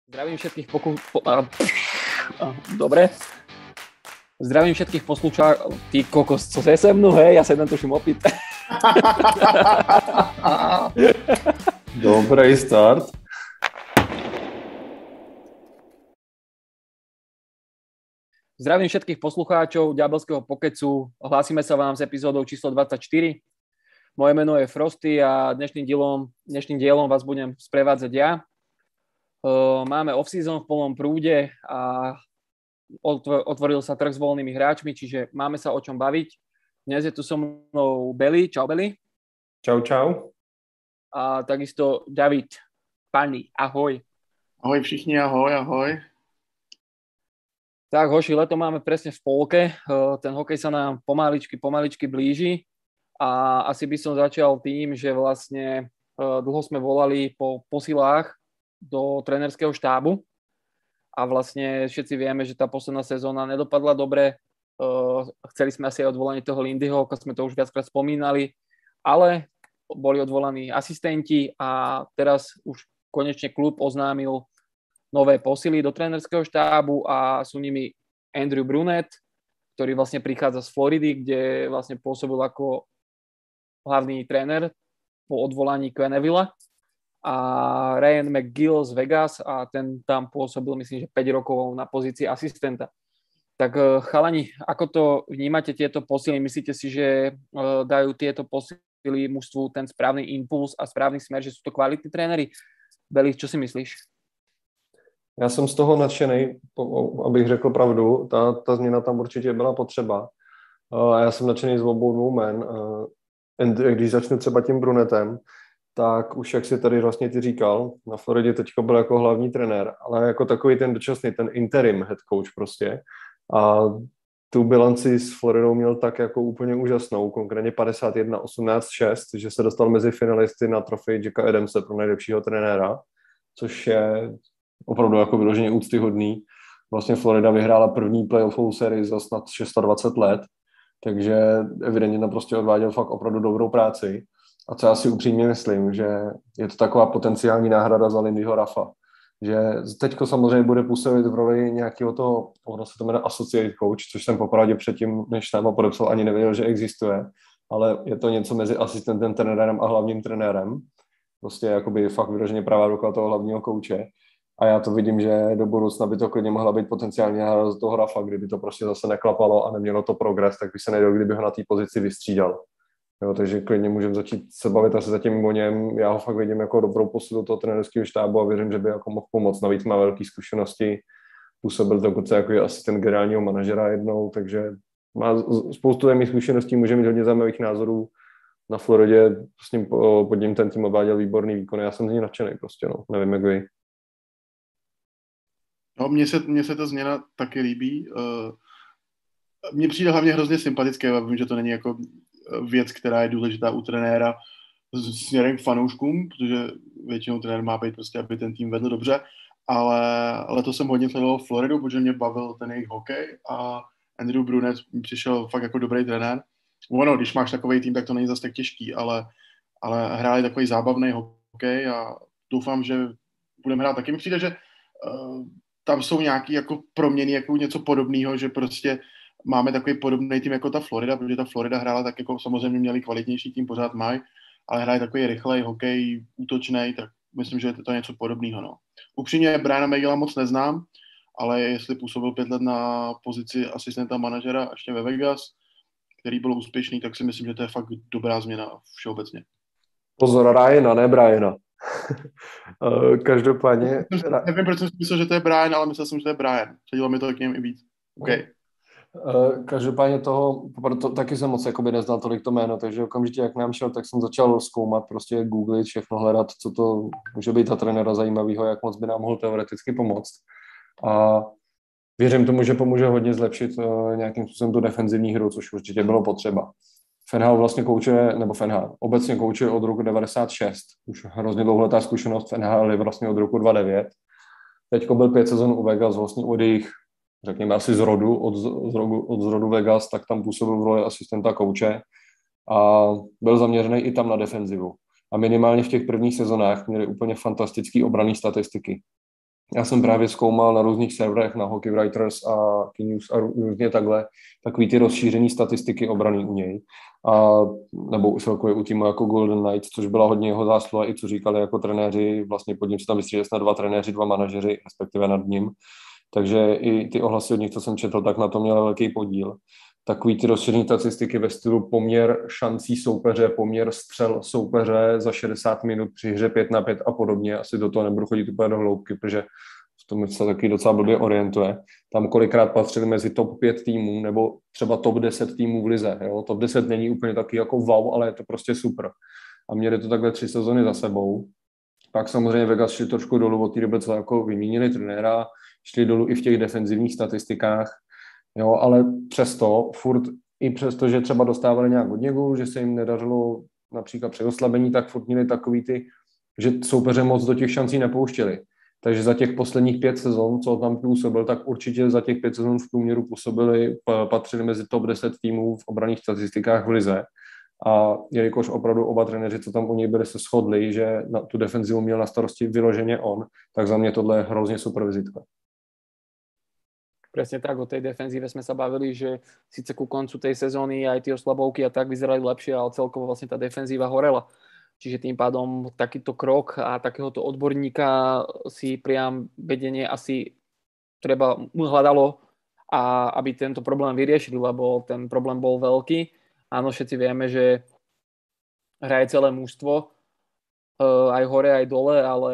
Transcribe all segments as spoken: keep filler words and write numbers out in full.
Zdravím všetkých poku... Po... A... A... Dobre. Zdravím všetkých poslucháčov. Ty kokos, co se se mnou, hej? Ja sa jeden tuším opýt. Dobrý start. Zdravím všetkých poslucháčov Ďábelského pokecu. Hlásime sa vám s epizódou číslo dvadsaťštyri. Moje meno je Frosty a dnešným dielom, dnešným dielom vás budem sprevádzať ja. Máme off-season v plnom prúde a otvoril sa trh s voľnými hráčmi, čiže máme sa o čom baviť. Dnes je tu so mnou Beli. Čau, Beli. Čau, čau. A takisto David. Pani, ahoj. Ahoj všichni, ahoj, ahoj. Tak, hoši, leto máme presne v polke. Ten hokej sa nám pomaličky, pomaličky blíži a asi by som začal tým, že vlastne dlho sme volali po posilách do trénerského štábu a vlastne všetci vieme, že tá posledná sezóna nedopadla dobre. Chceli sme asi aj odvolanie toho Lindyho, ako sme to už viackrát spomínali, ale boli odvolaní asistenti a teraz už konečne klub oznámil nové posily do trénerského štábu a sú nimi Andrew Brunette, ktorý vlastne prichádza z Floridy, kde vlastne pôsobil ako hlavný tréner po odvolaní Quennevilla, a Ryan McGill z Vegas a ten tam pôsobil, myslím, že päť rokov na pozícii asistenta. Tak chalani, ako to vnímate tieto posily? Myslíte si, že dajú tieto posily mužstvu ten správny impuls a správny smer, že sú to kvalitní tréneri? Beli, čo si myslíš? Já jsem z toho nadšený, abych řekl pravdu. Ta, ta změna tam určitě byla potřeba. A já jsem nadšený z obou dvou men. Když začnu třeba tím Brunettem, tak už jak si tady vlastně ty říkal, na Floridě teďka byl jako hlavní trenér, ale jako takový ten dočasný, ten interim head coach prostě. A tu bilanci s Floridou měl tak jako úplně úžasnou, konkrétně padesát jedna osmnáct šest, že se dostal mezi finalisty na trofej Jacka Adamse pro nejlepšího trenéra, což je opravdu jako vyloženě úctyhodný. Vlastně Florida vyhrála první playoffovou sérii za snad dvacet šest let, takže evidentně tam prostě odváděl fakt opravdu dobrou práci. A co já si upřímně myslím, že je to taková potenciální náhrada za Lindyho Ruffa. Že teďko samozřejmě bude působit v roli nějakého toho, ono se to jmenuje associate coach, což jsem popravdě předtím, než náma podepsal, ani nevěděl, že existuje, ale je to něco mezi asistentem, trenérem a hlavním trenérem. Prostě jakoby fakt vyloženě pravá ruka toho hlavního kouče. A já to vidím, že do budoucna by to klidně mohla být potenciální náhrada za toho Ruffa, kdyby to prostě zase neklapalo a nemělo to progres, tak by se nedělo, kdyby ho na té pozici vystřídal. Jo, takže klidně můžeme začít se bavit asi zatím o něm. Já ho fakt vidím jako dobrou posilu toho trenérského štábu a věřím, že by jako mohl pomoct. Navíc má velké zkušenosti, působil dokonce jako asistent generálního manažera jednou, takže má spoustu mých zkušeností, může mít hodně zajímavých názorů. Na Floridě s ním pod ním ten tým odváděl výborný výkon. Já jsem z ní nadšený prostě, no. Nevím, jak vy. No, mně se, mně se ta změna taky líbí. Mně přijde hlavně hrozně sympatické, já vím, že to není jako věc, která je důležitá u trenéra směrem k fanouškům, protože většinou trenér má být prostě, aby ten tým vedl dobře, ale letos jsem hodně sledoval Floridu, protože mě bavil ten jejich hokej a Andrew Brunette mi přišel fakt jako dobrý trenér. Ono, když máš takový tým, tak to není zase tak těžký, ale, ale hráli takový zábavný hokej a doufám, že budeme hrát taky. Mi přijde, že uh, tam jsou nějaký jako proměny, jako něco podobného, že prostě máme takový podobný tým jako ta Florida, protože ta Florida hrála tak jako samozřejmě měli kvalitnější tým, pořád mají, ale hraje takový rychlej hokej, útočnej, tak myslím, že to je něco podobného. No. Upřímně Briana McGilla moc neznám, ale jestli působil pět let na pozici asistenta manažera ještě ve Vegas, který byl úspěšný, tak si myslím, že to je fakt dobrá změna všeobecně. Pozor, Ryana, ne Briana. Každopádně... Nevím, proč jsem si myslel, že to je Brian, ale myslel jsem, že to je Brian. Předilo mi to k něm i víc. Okay. Každopádně toho, to, taky jsem moc jakoby neznal tolik to jméno, takže okamžitě, jak nám šel, tak jsem začal zkoumat, prostě googlit, všechno hledat, co to může být ta trenéra zajímavého, jak moc by nám mohl teoreticky pomoct. A věřím tomu, že pomůže hodně zlepšit uh, nějakým způsobem tu defenzivní hru, což určitě bylo potřeba. Fenhal vlastně koučuje, nebo Fenhal, obecně koučuje od roku devadesát šest, už hrozně dlouholetá zkušenost, Fenhal je vlastně od roku dva tisíce devět. Teďko byl pět sezon u Vegas, vlastně od jejich, řekněme asi z rodu, od, z rodu, od zrodu Vegas, tak tam působil v roli asistenta kouče a byl zaměřený i tam na defenzivu. A minimálně v těch prvních sezonách měli úplně fantastické obranné statistiky. Já jsem právě zkoumal na různých serverech, na Hockey Writers a News a různě takhle, takový ty rozšířený statistiky obrany u něj. A, nebo celkově u týmu jako Golden Knights, což byla hodně jeho zásluha, i co říkali jako trenéři, vlastně pod ním se tam vystřídali snad dva trenéři, dva manažeři, respektive nad ním. Takže i ty ohlasy od nich, co jsem četl, tak na to měl velký podíl. Takový ty rozšířené statistiky ve stylu poměr šancí soupeře, poměr střel soupeře za šedesát minut při hře pět na pět a podobně. Asi do toho nebudu chodit úplně do hloubky, protože v tom se taky docela blbě orientuje. Tam kolikrát patřili mezi top pět týmů nebo třeba top deset týmů v lize. Jo? Top deset není úplně taky jako wow, ale je to prostě super. A měli to takhle tři sezony za sebou. Pak samozřejmě Vegas šli trošku dolů od té doby, co jako vymínili trenéra, šli dolů i v těch defenzivních statistikách. Jo, ale přesto, furt i přesto, že třeba dostávali nějak hodně gólů, že se jim nedařilo například při oslabení, tak furt měli takový ty, že soupeře moc do těch šancí nepouštěli. Takže za těch posledních pět sezon, co tam působil, tak určitě za těch pět sezon v průměru působili, patřili mezi top deset týmů v obranných statistikách v lize. A jelikož opravdu oba trenéři, co tam u něj byli, se shodli, že na tu defenzivu měl na starosti vyloženě on, tak za mě tohle je hrozně super vizitka. Presne tak, o tej defenzíve sme sa bavili, že síce ku koncu tej sezóny aj tie oslabovky a tak vyzerali lepšie, ale celkovo vlastne tá defenzíva horela. Čiže tým pádom takýto krok a takéhoto odborníka si priam vedenie asi treba hľadalo, a aby tento problém vyriešili, lebo ten problém bol veľký. Áno, všetci vieme, že hraje celé mužstvo, aj hore, aj dole, ale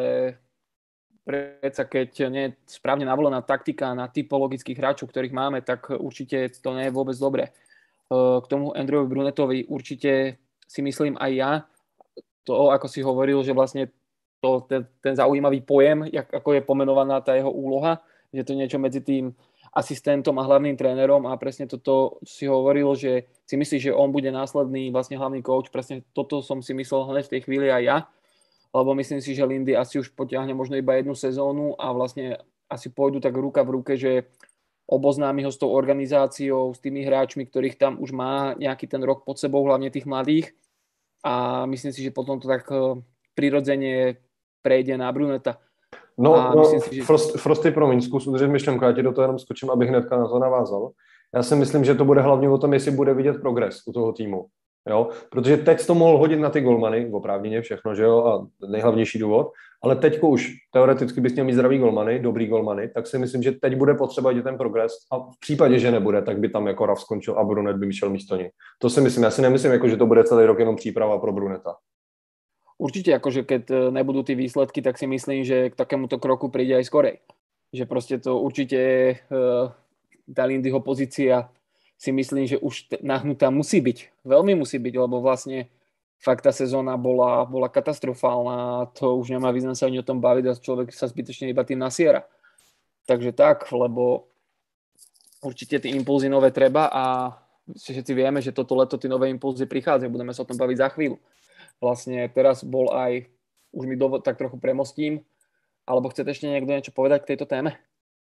predsa keď nie je správne navolená taktika na typologických hráčov, ktorých máme, tak určite to nie je vôbec dobré. K tomu Andrewovi Brunettovi určite si myslím aj ja, to ako si hovoril, že vlastne to, ten, ten zaujímavý pojem, jak, ako je pomenovaná tá jeho úloha, že to je niečo medzi tým asistentom a hlavným trénerom, a presne toto si hovoril, že si myslíš, že on bude následný vlastne hlavný coach, presne toto som si myslel hneď v tej chvíli aj ja, lebo myslím si, že Lindy asi už potiahne možno iba jednu sezónu a vlastne asi pôjdu tak ruka v ruke, že oboznámi ho s tou organizáciou, s tými hráčmi, ktorých tam už má nejaký ten rok pod sebou, hlavne tých mladých, a myslím si, že potom to tak prirodzene prejde na Bruneta. No, no si, že... Frost, Frosty, promiň, zkus udržet myšlenku, já ti do toho jenom skočím, abych hnedka na to navázal. Já si myslím, že to bude hlavně o tom, jestli bude vidět progres u toho týmu. Jo? Protože teď to mohl hodit na ty golmany, oprávněně všechno, že jo, a nejhlavnější důvod, ale teďko už teoreticky bys měl mít zdravý golmany, dobrý golmany, tak si myslím, že teď bude potřeba vidět ten progres, a v případě, že nebude, tak by tam jako Rav skončil a Brunet by šel místo něj. To si myslím, já si nemyslím, jako, že to bude celý rok jenom příprava pro Bruneta. Určite, akože keď nebudú tie výsledky, tak si myslím, že k takémuto kroku príde aj skorej. Že proste to určite uh, tá Lindyho pozícia, si myslím, že už nahnutá musí byť. Veľmi musí byť, lebo vlastne fakt tá sezóna bola, bola katastrofálna a to už nemá význam sa ani o tom baviť a človek sa zbytočne iba tým nasiera. Takže tak, lebo určite tie impulzy nové treba a všetci vieme, že toto leto tie nové impulzy prichádzajú. Budeme sa o tom baviť za chvíľu. Vlastne teraz bol aj, už mi dovod, tak trochu premostím, alebo chcete ešte niekto niečo povedať k tejto téme?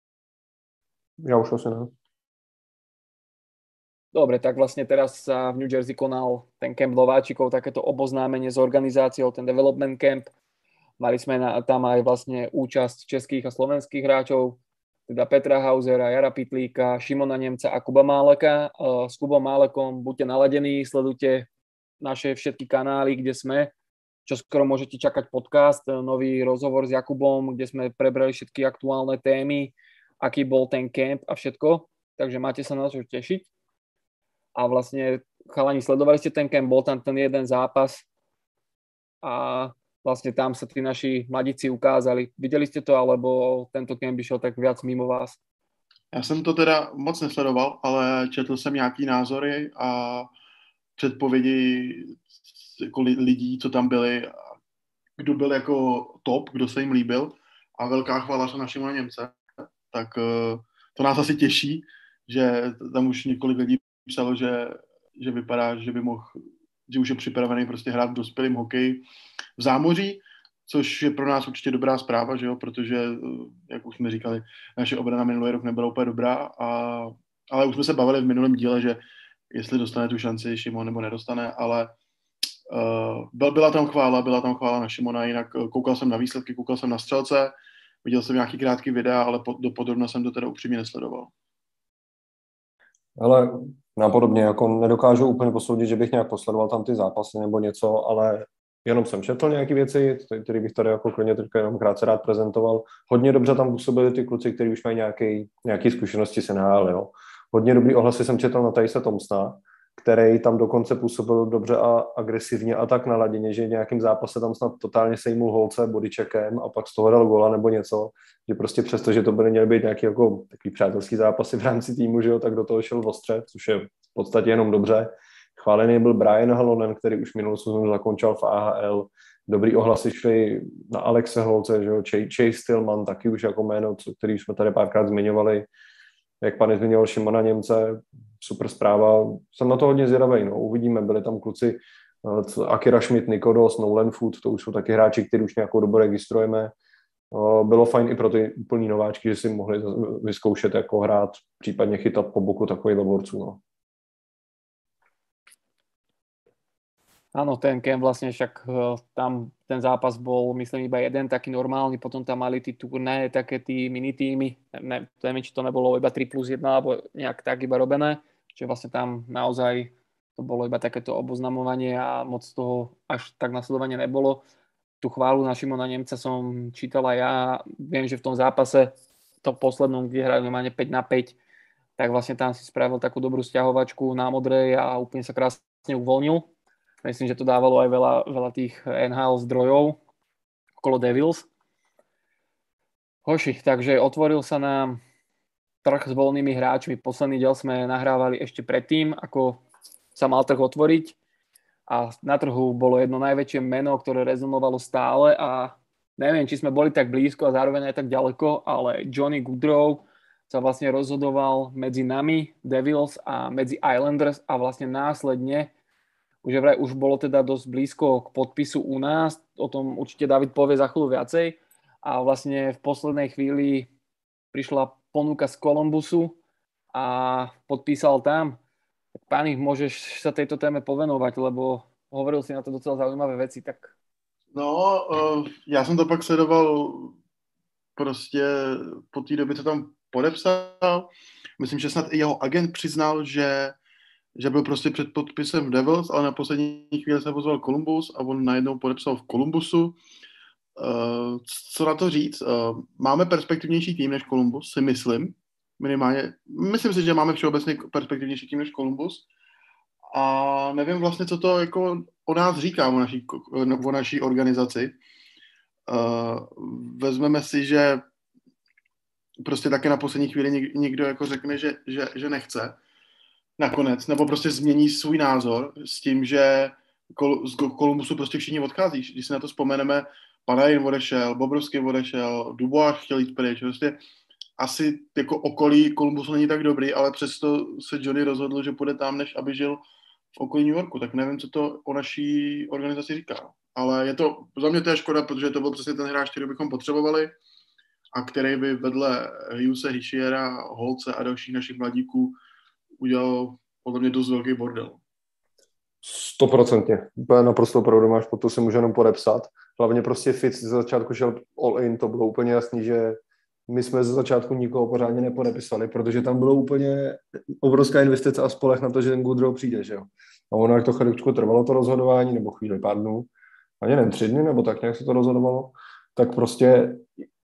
Ja už asi ne. Dobre, tak vlastne teraz sa v New Jersey konal ten kemp nováčikov, takéto oboznámenie s organizáciou, ten development camp. Mali sme na, tam aj vlastne účasť českých a slovenských hráčov, teda Petra Hausera, Jara Pitlíka, Šimona Nemca a Kuba Máleka. S Kubom Málekom buďte naladení, sledujte naše všetky kanály, kde sme. Čo skoro môžete čakať podcast, nový rozhovor s Jakubom, kde sme prebrali všetky aktuálne témy, aký bol ten camp a všetko. Takže máte sa na čo tešiť. A vlastne, chalani, sledovali ste ten camp, bol tam ten jeden zápas a vlastne tam sa tí naši mladíci ukázali. Videli ste to, alebo tento camp išiel tak viac mimo vás? Já jsem to teda moc nesledoval, ale četl jsem nějaký názory a předpovědi jako lidí, co tam byli, kdo byl jako top, kdo se jim líbil, a velká chvála se našemu Němce. Tak to nás asi těší, že tam už několik lidí psalo, že, že vypadá, že by mohl, že už je připravený prostě hrát v dospělém hokeji v zámoří, což je pro nás určitě dobrá zpráva, že jo, protože, jak už jsme říkali, naše obrana minulý rok nebyla úplně dobrá, a, ale už jsme se bavili v minulém díle, že jestli dostane tu šanci Šimon nebo nedostane, ale uh, byla tam chvála, byla tam chvála na Šimona, jinak koukal jsem na výsledky, koukal jsem na střelce, Viděl jsem nějaký krátký videa, ale po, dopodrobna jsem to teda upřímně nesledoval. Ale napodobně, jako nedokážu úplně posoudit, že bych nějak posledoval tam ty zápasy nebo něco, ale jenom jsem četl nějaké věci, které bych tady jako klidně teďka jenom krátce rád prezentoval. Hodně dobře tam působili ty kluci, kteří už mají nějaké, nějaké zkušenosti s N H L, jo. Hodně dobrý ohlasy jsem četl na Tyse Thompsona, který tam dokonce působil dobře a agresivně a tak naladěně, že v nějakém zápase tam snad totálně sejmul holce bodycheckem a pak z toho dal gola nebo něco, že prostě přesto, že to by měly být nějaký jako takový přátelský zápasy v rámci týmu, že jo, tak do toho šel ostře, což je v podstatě jenom dobře. Chválený byl Brian Halonen, který už minulou sezónu zakončil v A H L. Dobrý ohlasy šly na Alexe Holce, že jo, Chase Tillman, taky už jako jméno, který jsme tady párkrát zmiňovali. Jak pan zmiňoval Šimona Němce, super zpráva. Jsem na to hodně zvědavý, no. Uvidíme, byli tam kluci Akira Schmidt, Nikodos, Nolan Food, to už jsou taky hráči, který už nějakou dobu registrujeme. Bylo fajn i pro ty úplný nováčky, že si mohli vyzkoušet jako hrát, případně chytat po boku takových borců, no. Áno, ten Kem vlastne však uh, tam ten zápas bol, myslím, iba jeden taký normálny, potom tam mali tí turnaje, také tí mini-týmy, ne, neviem, či to nebolo iba tri plus jedna, alebo nejak tak iba robené, čiže vlastne tam naozaj to bolo iba takéto oboznamovanie a moc toho až tak nasledovanie nebolo. Tú chválu na Šimona Nemca som čítala ja, viem, že v tom zápase, to poslednom, kde hrajú normálne päť na päť, tak vlastne tam si spravil takú dobrú sťahovačku na modrej a úplne sa krásne uvoľnil. Myslím, že to dávalo aj veľa, veľa tých N H L zdrojov okolo Devils. Hoši, takže otvoril sa nám trh s voľnými hráčmi. Posledný diel sme nahrávali ešte predtým, ako sa mal trh otvoriť. A na trhu bolo jedno najväčšie meno, ktoré rezonovalo stále a neviem, či sme boli tak blízko a zároveň aj tak ďaleko, ale Johnny Gaudreau sa vlastne rozhodoval medzi nami, Devils, a medzi Islanders a vlastne následne Už, vraj, už bolo teda dosť blízko k podpisu u nás, o tom určite David povie za chvíľu viacej. A vlastne v poslednej chvíli prišla ponuka z Columbusu a podpísal tam. Tak páni, môžeš sa tejto téme povenovať, lebo hovoril si na to docela zaujímavé veci. Tak... No, uh, já jsem to pak sledoval prostě po té době, co tam podepsal. Myslím, že snad i jeho agent přiznal, že že byl prostě před podpisem v Devils, ale na poslední chvíli se pozval Columbus a on najednou podepsal v Columbusu. Uh, co na to říct? Uh, máme perspektivnější tým než Columbus, si myslím. Minimálně. Myslím si, že máme všeobecně perspektivnější tým než Columbus. A nevím vlastně, co to jako o nás říká, o naší, o naší organizaci. Uh, vezmeme si, že prostě také na poslední chvíli někdo jako řekne, že, že, že nechce. Nakonec, nebo prostě změní svůj názor s tím, že z Columbusu prostě všichni odchází. Když si na to vzpomeneme, Panarin odešel, Bobrovský odešel, Dubois chtěl jít pryč. Prostě asi jako okolí Columbusu není tak dobrý, ale přesto se Johnny rozhodl, že půjde tam, než aby žil v okolí New Yorku. Tak nevím, co to o naší organizaci říká. Ale je to, za mě to je škoda, protože to byl přesně ten hráč, který bychom potřebovali a který by vedle Hughese, Hischiera, Holce a dalších našich mladíků udělal podle mě dost velký bordel. Stoprocentně. Úplně naprosto pravdu máš, pod to si můžu jenom podepsat. Hlavně prostě Fitz ze začátku šel all in, to bylo úplně jasný, že my jsme ze začátku nikoho pořádně nepodepisali, protože tam bylo úplně obrovská investice a spolech na to, že ten Gaudreau přijde, že jo. A ono, jak to chvíličku trvalo to rozhodování, nebo chvíli pár dnů, ani nevím, tři dny, nebo tak nějak se to rozhodovalo, tak prostě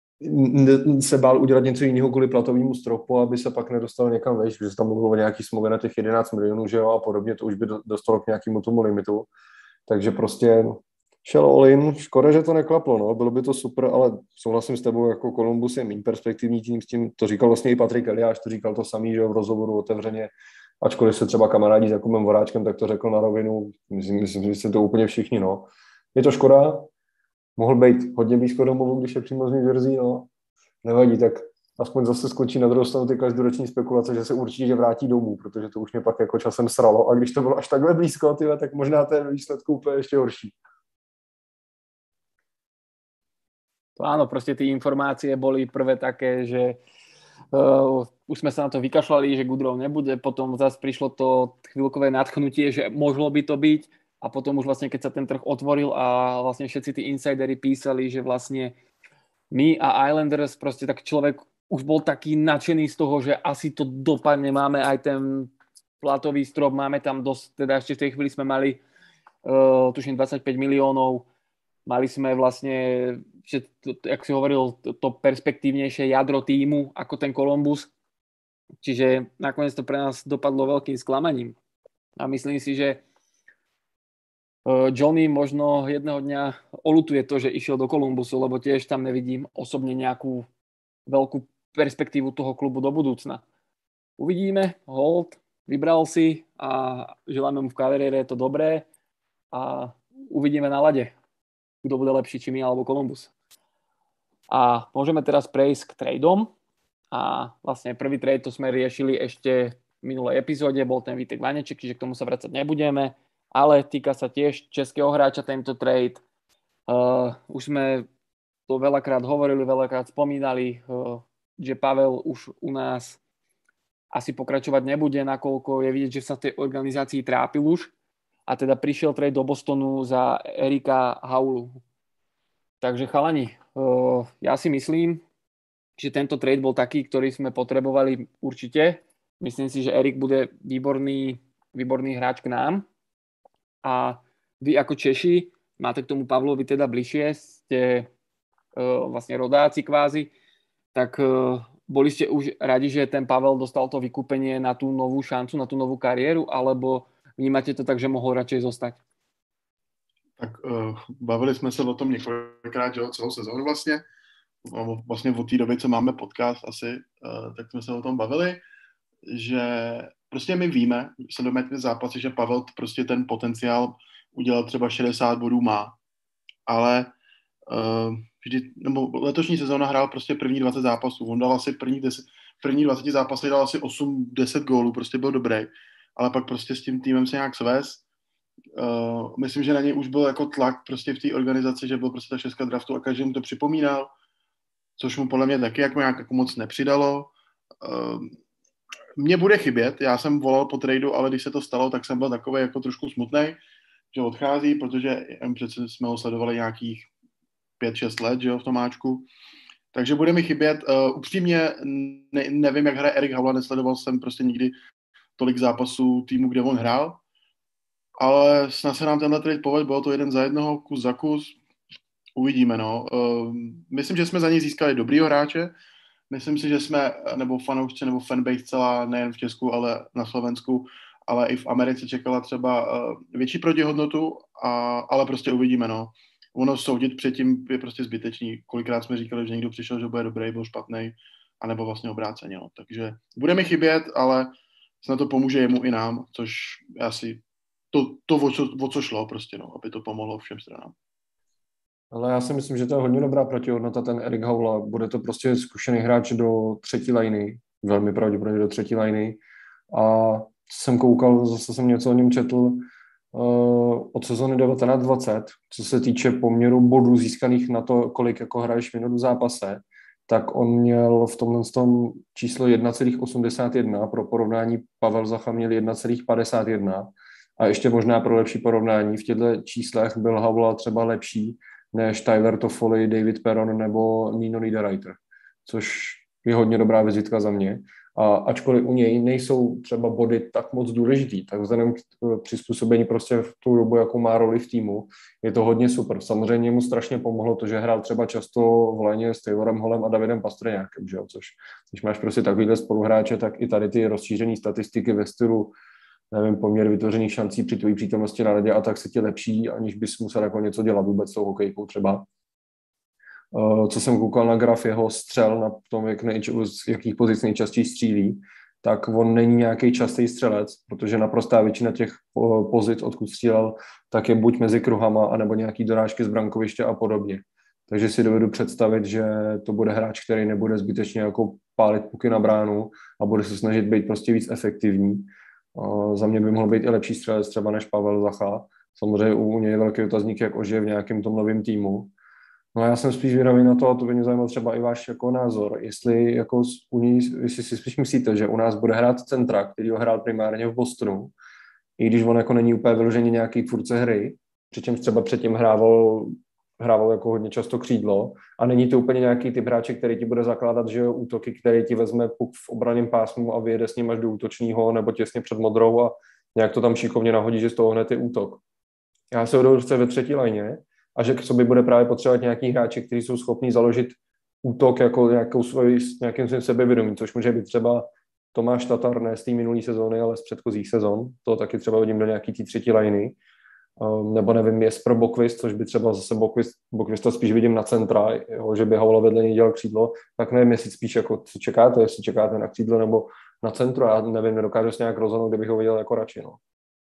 se bál udělat něco jiného kvůli platovému stropu, aby se pak nedostal někam vejš, že se tam mluvilo o nějaký smlouvě na těch jedenáct milionů, že jo, a podobně, to už by dostalo k nějakému tomu limitu. Takže prostě šel all-in, škoda, že to neklaplo, no, bylo by to super, ale souhlasím s tebou, jako Columbus je méně perspektivní tím, s tím, to říkal vlastně i Patrik Eliáš, to říkal to samý, že jo, v rozhovoru otevřeně, ačkoliv se třeba kamarádí s Jakubem Voráčkem, tak to řekl na rovinu, myslím, myslím, že jste to úplně všichni, no. Je to škoda, mohl být hodně blízko domovu, když je přímo z New Jersey, no. Nevadí, tak aspoň zase skočí na druhou stranu ty každoroční spekulace, že se určitě vrátí domů, protože to už mě pak jako časem sralo. A když to bylo až takhle blízko, tyhle, tak možná ten výsledku úplně ještě horší. To áno, proste tie informácie boli prvé také, že uh, už sme sa na to vykašľali, že Gaudreau nebude, potom zase prišlo to chvíľkové nadchnutie, že mohlo by to byť. A potom už vlastne, keď sa ten trh otvoril a vlastne všetci tí insidery písali, že vlastne my a Islanders proste tak človek už bol taký nadšený z toho, že asi to dopadne, máme aj ten platový strop, máme tam dosť, teda ešte v tej chvíli sme mali uh, tuším dvadsaťpäť miliónov, mali sme vlastne, že, to, jak si hovoril, to, to perspektívnejšie jadro tímu ako ten Columbus, čiže nakoniec to pre nás dopadlo veľkým sklamaním. A myslím si, že uh, Johnny možno jedného dňa olutuje to, že išiel do Columbusu, lebo tiež tam nevidím osobne nejakú veľkú perspektívu toho klubu do budúcna. Uvidíme, hold, vybral si a želáme mu v kariére to dobré a uvidíme na lade, kto bude lepší, či my alebo Columbus. A môžeme teraz prejsť k tradeom a vlastne prvý trade to sme riešili ešte v minulej epizóde, bol ten Vítek Vaneček, čiže k tomu sa vracať nebudeme, ale týka sa tiež českého hráča tento trade. Uh, už sme to veľakrát hovorili, veľakrát spomínali, uh, že Pavel už u nás asi pokračovať nebude, nakoľko je vidieť, že sa v tej organizácii trápil už a teda prišiel trade do Bostonu za Erika Haulu. Takže chalani, ja si myslím, že tento trade bol taký, ktorý sme potrebovali určite. Myslím si, že Erik bude výborný, výborný hráč k nám a vy ako Češi máte k tomu Pavlovi teda bližšie, ste vlastne rodáci kvázi, tak boli ste už radi, že ten Pavel dostal to vykúpenie na tú novú šancu, na tú novú kariéru, alebo vnímate to tak, že mohol radšej zostať? Tak uh, bavili jsme se o tom několikrát, že celou sezónu vlastně. Vlastně od té doby, co máme podcast asi, uh, tak jsme se o tom bavili, že prostě my víme, sledujeme ty zápasy, že Pavel prostě ten potenciál udělat třeba šedesát bodů má, ale uh, vždy, nebo letošní sezóna hrál prostě první dvacet zápasů, on dal asi první, deset, první dvacet zápasů dal asi osm deset gólů, prostě byl dobrý, ale pak prostě s tím týmem se nějak svez. Uh, myslím, že na něj už byl jako tlak prostě v té organizaci, že byl prostě ta šestka draftu a každý mu to připomínal, což mu podle mě taky jako nějak jako moc nepřidalo. Uh, mně bude chybět, já jsem volal po tradu, ale když se to stalo, tak jsem byl takový jako trošku smutnej, že odchází, protože přece jsme ho sledovali nějakých pět šest let, že jo, v tom máčku. Takže bude mi chybět. Uh, upřímně ne, nevím, jak hraje Erik Haula, nesledoval jsem prostě nikdy tolik zápasů týmu, kde on hrál, ale snad se nám tenhle trade povedl, bylo to jeden za jednoho, kus za kus. Uvidíme, no. Uh, myslím, že jsme za něj získali dobrýho hráče. Myslím si, že jsme, nebo fanoušci, nebo fanbase celá, nejen v Česku, ale na Slovensku, ale i v Americe čekala třeba uh, větší protihodnotu, a, ale prostě uvidíme, no. Ono soudit předtím je prostě zbytečný. Kolikrát jsme říkali, že někdo přišel, že bude dobrý, byl špatný, anebo vlastně obráceně. No. Takže bude mi chybět, ale snad to pomůže jemu i nám, což asi to, to o, co, o co šlo prostě, no, aby to pomohlo všem stranám. Ale já si myslím, že to je hodně dobrá protihodnota, ten Erik Haula. Bude to prostě zkušený hráč do třetí liny, velmi pravděpodobně do třetí liny. A jsem koukal, zase jsem něco o něm četl, uh, od sezóny devatenáct dvacet, co se týče poměru bodů získaných na to, kolik jako hraješ minut v zápase, tak on měl v tomhle tom číslo jedna celá osmdesát jedna, pro porovnání Pavel Zacha měl jedna celá padesát jedna a ještě možná pro lepší porovnání v těchto číslech byl Haula třeba lepší než Tyler Toffoli, David Perron nebo Nino Niederreiter, což je hodně dobrá vizitka za mě. A ačkoliv u něj nejsou třeba body tak moc důležitý, tak vzhledem k přizpůsobení prostě v tu dobu, jakou má roli v týmu, je to hodně super. Samozřejmě mu strašně pomohlo to, že hrál třeba často v léně s Taylorem Hallem a Davidem Pastrňákem, že jo? Což když máš prostě takovýhle spoluhráče, tak i tady ty rozšířené statistiky ve stylu, nevím, poměr vytvořených šancí při tvojí přítomnosti na ledě a tak se ti lepší, aniž bys musel jako něco dělat vůbec s tou hokejkou třeba. Uh, co jsem koukal na graf jeho střel, na tom, jak nej, z jakých pozic nejčastěji střílí, tak on není nějaký častý střelec, protože naprostá většina těch uh, pozic, odkud střílel, tak je buď mezi kruhama, anebo nějaký dorážky z brankoviště a podobně. Takže si dovedu představit, že to bude hráč, který nebude zbytečně jako pálit puky na bránu a bude se snažit být prostě víc efektivní. Uh, za mě by mohl být i lepší střelec třeba než Pavel Zacha. Samozřejmě u něj je velký otazník, jak ožije v nějakém tom novém týmu. No já jsem spíš vědomý na to, a to by mě zajímal třeba i váš jako názor, jestli, jako u ní, jestli si spíš myslíte, že u nás bude hrát centra, který ho hrál primárně v Bostonu, i když on jako není úplně vyloženě nějaký tvůrce hry, přičemž třeba předtím hrával hrával jako hodně často křídlo a není to úplně nějaký typ hráče, který ti bude zakládat, že jo, útoky, který ti vezme puk v obraném pásmu a vyjede s ním až do útočního nebo těsně před modrou a nějak to tam šikovně nahodí, že z toho hned je útok. Já se ho chce ve třetí lajně a že k sobě bude právě potřebovat nějaký hráči, kteří jsou schopní založit útok jako nějakou svoji, nějakým svým sebevědomím, což může být třeba Tomáš Tatar, ne z té minulé sezóny, ale z předchozích sezon. To taky třeba hodím do nějaký té třetí lajny. Um, nebo nevím, Jesper Bokvist, což by třeba zase Bokvist, Bokvista spíš vidím na centra, jo, že by Havlo vedle něj dělal křídlo, tak nevím, jestli spíš jako co čekáte, jestli čekáte na křídlo nebo na centru, já nevím, nedokážu se nějak rozhodnout, kde bych ho viděl jako radši. No.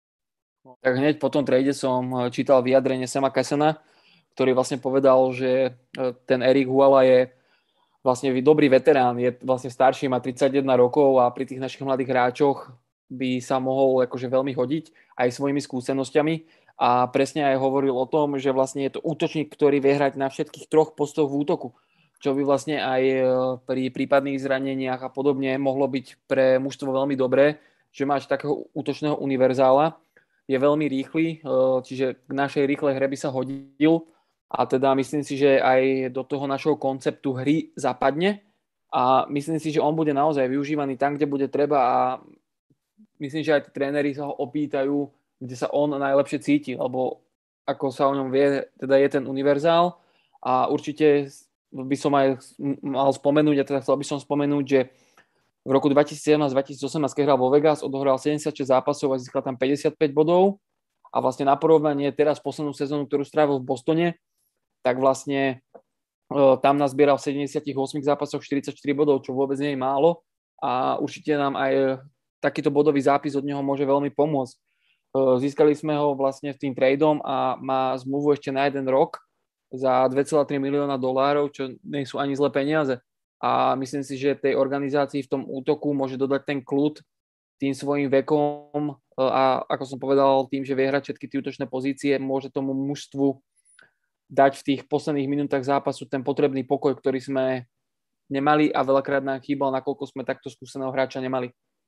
Tak hneď po tom trade som čítal vyjadrenie Sama Cassana, ktorý vlastne povedal, že ten Erik Huala je vlastne dobrý veterán, je vlastne starší, má tridsaťjeden rokov a pri tých našich mladých hráčoch by sa mohol akože veľmi hodiť aj svojimi skúsenosťami a presne aj hovoril o tom, že vlastne je to útočník, ktorý vie hrať na všetkých troch postoch v útoku, čo by vlastne aj pri prípadných zraneniach a podobne mohlo byť pre mužstvo veľmi dobré, že máš takého útočného univerzála. Je veľmi rýchly, čiže k našej rýchlej hre by sa hodil a teda myslím si, že aj do toho našeho konceptu hry zapadne a myslím si, že on bude naozaj využívaný tam, kde bude treba a myslím, že aj tí tréneri sa ho opýtajú, kde sa on najlepšie cíti, lebo ako sa o ňom vie, teda je ten univerzál a určite by som aj mal spomenúť, a teda chcel by som spomenúť, že v roku dvetisícsedemnásť dvetisícosemnásť, keď hral vo Vegas, odohral sedemdesiatšesť zápasov a získal tam päťdesiatpäť bodov. A vlastne na porovnanie teraz poslednú sezónu, ktorú strávil v Bostone, tak vlastne e, tam nazbieral v sedemdesiatich ôsmich zápasoch štyridsaťštyri bodov, čo vôbec nie je málo. A určite nám aj takýto bodový zápis od neho môže veľmi pomôcť. E, získali sme ho vlastne tým tradeom a má zmluvu ešte na jeden rok za dva celé tri milióna dolárov, čo nie sú ani zlé peniaze. A myslím si, že tej organizácii v tom útoku môže dodať ten kľud tým svojím vekom a ako som povedal, tým, že vie hrať všetky tie útočné pozície, môže tomu mužstvu dať v tých posledných minútach zápasu ten potrebný pokoj, ktorý sme nemali a veľakrát nám chýbal, nakoľko sme takto skúseného hráča nemali.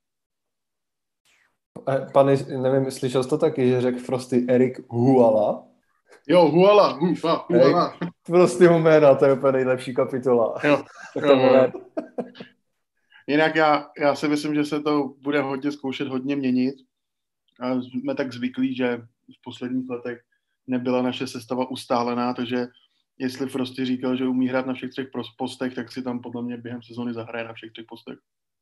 Pane, nevím, slyšel jsi to taky, že řekl Frosty Erik Huala? Jo, Huala, hufa, Huala. Frosty jména, to je úplně nejlepší kapitola. Jo, jo. Jinak já, já si myslím, že se to bude hodně zkoušet, hodně měnit. A jsme tak zvyklí, že v posledních letech nebyla naše sestava ustálená, takže jestli Frosty říkal, že umí hrát na všech třech postech, tak si tam podle mě během sezóny zahraje na všech třech postech.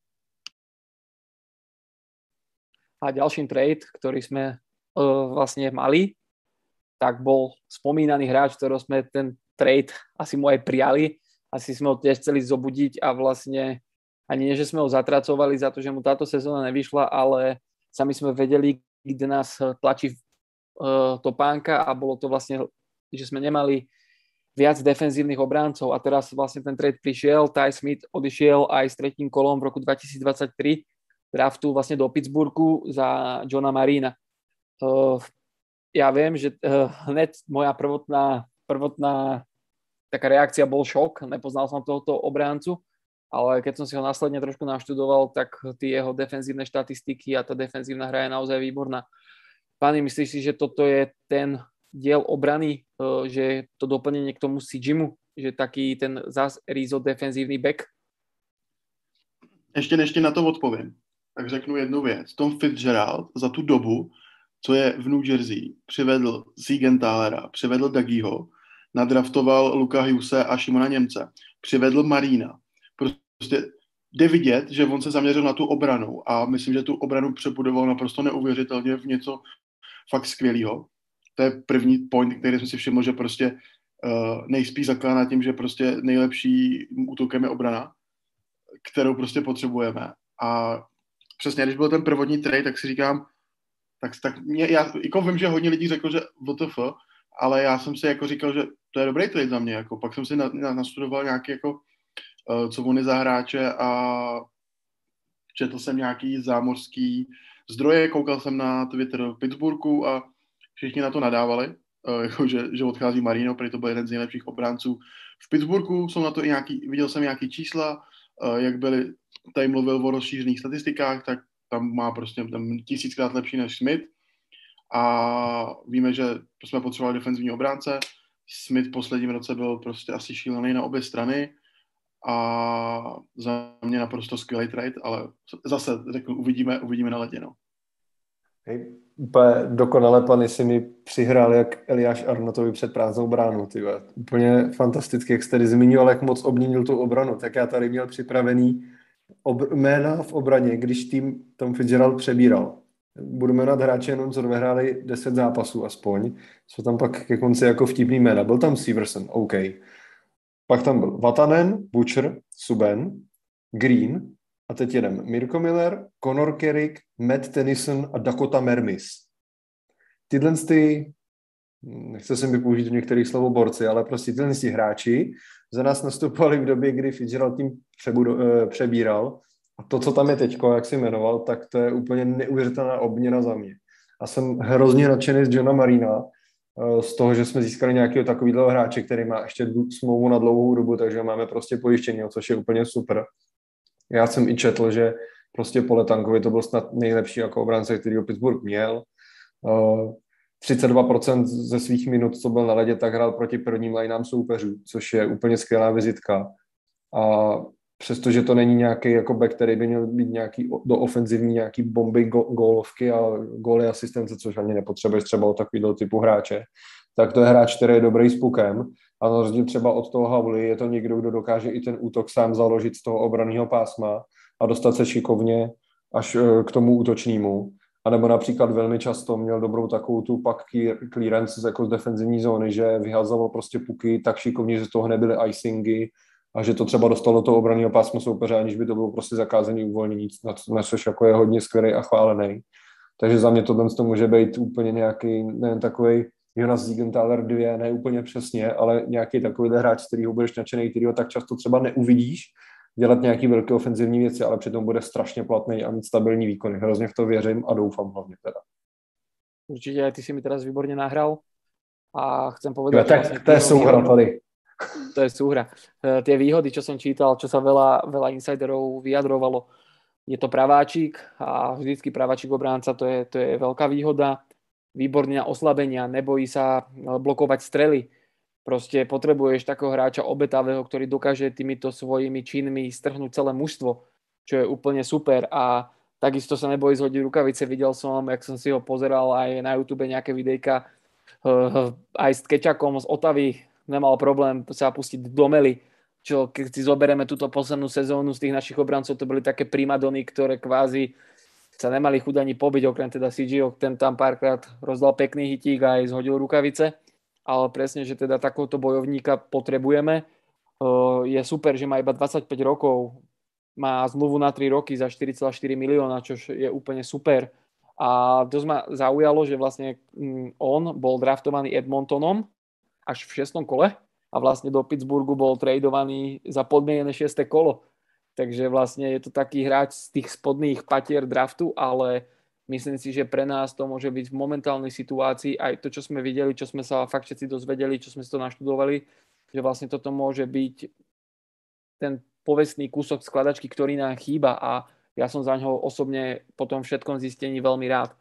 A ďalším trade, ktorý sme uh, vlastne mali, tak bol spomínaný hráč, ktorého sme ten trade asi mu aj prijali. Asi sme ho tiež chceli zobudiť a vlastne ani nie, že sme ho zatracovali za to, že mu táto sezóna nevyšla, ale sami sme vedeli, kde nás tlačí uh, topánka a bolo to vlastne, že sme nemali viac defenzívnych obráncov a teraz vlastne ten trade prišiel. Ty Smith odišiel aj s tretím kolom v roku dvetisícdvadsaťtri draftu vlastne do Pittsburghu za Johna Marina. Uh, ja viem, že uh, hned moja prvotná, prvotná taká reakcia bol šok, nepoznal som tohoto obráncu, ale keď som si ho následne trošku naštudoval, tak tie jeho defenzívne štatistiky a tá defenzívna hra je naozaj výborná. Páni, myslíš si, že toto je ten diel obrany, uh, že to doplnenie k tomu Sijimu, že taký ten zás rízo defenzívny back? Ještě než ti na to odpovím, tak řeknu jednu věc. Tom Fitzgerald za tu dobu, co je v New Jersey, přivedl Siegenthalera, přivedl Dagiho, nadraftoval Luka Hughese a Šimona Němce, přivedl Marína. Prostě jde vidět, že on se zaměřil na tu obranu a myslím, že tu obranu přebudoval naprosto neuvěřitelně v něco fakt skvělého. To je první point, který jsem si všiml, že prostě uh, nejspíš zakládá tím, že prostě nejlepší útokem je obrana, kterou prostě potřebujeme. A přesně, když byl ten prvotní trade, tak si říkám, tak, tak mě, já jako vím, že hodně lidí řekl, že W T F, ale já jsem si jako říkal, že to je dobrý trade za mě, jako pak jsem si na, na, nastudoval nějaký jako, uh, co on je za hráče a četl jsem nějaký zámořský zdroje, koukal jsem na Twitter v Pittsburghu a všichni na to nadávali, uh, jako že, že odchází Marino, protože to byl jeden z nejlepších obránců. V Pittsburghu jsou na to i nějaký, viděl jsem nějaký čísla, uh, jak byly, tady mluvil o rozšířených statistikách, tak tam má prostě tam tisíckrát lepší než Smith a víme, že jsme potřebovali defenzivní obránce, Smith v posledním roce byl prostě asi šílený na obě strany a za mě naprosto skvělý trade, ale zase řeknu, uvidíme, uvidíme na ledě, no. Hej, úplně dokonale pan si mi přihrál jak Eliáš Arnotovi před prázdnou bránu, tyhle. Úplně fantasticky, jak jste tady zmiňoval, jak moc obměnil tu obranu, tak já tady měl připravený ob- jména v obraně, když tým Tom Fitzgerald přebíral. Budu jmenovat hráče jenom, co odehráli deset zápasů aspoň, jsou tam pak ke konci jako vtipný jména. Byl tam Severson, OK. Pak tam byl Vatanen, Butcher, Subban, Green, a teď jedem Mirko Miller, Conor Carrick, Matt Tennyson a Dakota Mermis. Tyhle ty, nechce se mi použít v některých slovoborci, ale prostě tyhle ty hráči za nás nastupovali v době, kdy Fitzgerald tým přebudo, přebíral. A to, co tam je teďko, jak jsi jmenoval, tak to je úplně neuvěřitelná obměna za mě. A jsem hrozně nadšený z Johna Marina, z toho, že jsme získali nějakého takového hráče, který má ještě smlouvu na dlouhou dobu, takže máme prostě pojištění, což je úplně super. Já jsem i četl, že prostě po Letankovi to byl snad nejlepší jako obránce, který Pittsburgh měl. třicet dva procent ze svých minut, co byl na ledě, tak hrál proti prvním lineám soupeřů, což je úplně skvělá vizitka. A přestože to není nějaký jako back, který by měl být nějaký do ofenzivní, nějaký bomby, gólovky a góly asistence, což ani nepotřebuješ třeba od takového typu hráče, tak to je hráč, který je dobrý s pukem. A na rozdíl třeba od toho Havly je to někdo, kdo dokáže i ten útok sám založit z toho obranného pásma a dostat se šikovně až k tomu útočnímu. A nebo například velmi často měl dobrou takovou tu pak clearance jako z defenzivní zóny, že vyhazoval prostě puky tak šikovně, že z toho nebyly icingy a že to třeba dostalo do toho obranného pásma soupeře, aniž by to bylo prostě zakázaný uvolnění, na což jako je hodně skvělý a chválený. Takže za mě tohle to může být úplně nějaký, nejen takovej Jonas Siegenthaler dva, ne úplně přesně, ale nějaký takovýhle hráč, kterýho budeš nadšený, kterýho tak často třeba neuvidíš dělat nějaký velké ofenzivní věci, ale přitom bude strašně platný a mít stabilní výkony. Hrozně v to věřím a doufám hlavně teda. Určite aj ty si mi teraz výborne nahral a chcem povedať... Jo, tak vlastne to je súhra tady. To je súhra. Tie výhody, čo som čítal, čo sa veľa, veľa insiderov vyjadrovalo, je to praváčik a vždycky praváčik obránca, to je, to je veľká výhoda. Výborne na oslabenia, nebojí sa blokovať strely. Proste potrebuješ takého hráča obetavého, ktorý dokáže týmito svojimi činmi strhnúť celé mužstvo, čo je úplne super a takisto sa nebojí zhodiť rukavice. Videl som, jak som si ho pozeral aj na YouTube nejaké videjka, aj s Kečakom z Otavy nemal problém sa pustiť do Mely, čo keď si zoberieme túto poslednú sezónu z tých našich obrancov, to boli také primadony, ktoré kvázi sa nemali chuť ani pobiť, okrem teda C G O, ten tam párkrát rozdal pekný hitík a aj zhodil rukavice, ale presne, že teda takouto bojovníka potrebujeme. Je super, že má iba dvadsaťpäť rokov, má zmluvu na tri roky za štyri celé štyri milióna, čo je úplne super. A dosť ma zaujalo, že vlastne on bol draftovaný Edmontonom až v šiestom kole a vlastne do Pittsburghu bol tradovaný za podmienené šieste kolo. Takže vlastne je to taký hráč z tých spodných patier draftu, ale myslím si, že pre nás to môže byť v momentálnej situácii aj to, čo sme videli, čo sme sa fakt všetci dozvedeli, čo sme si to naštudovali, že vlastne toto môže byť ten povestný kúsok skladačky, ktorý nám chýba a ja som za ňoho osobne po tom všetkom zistení veľmi rád.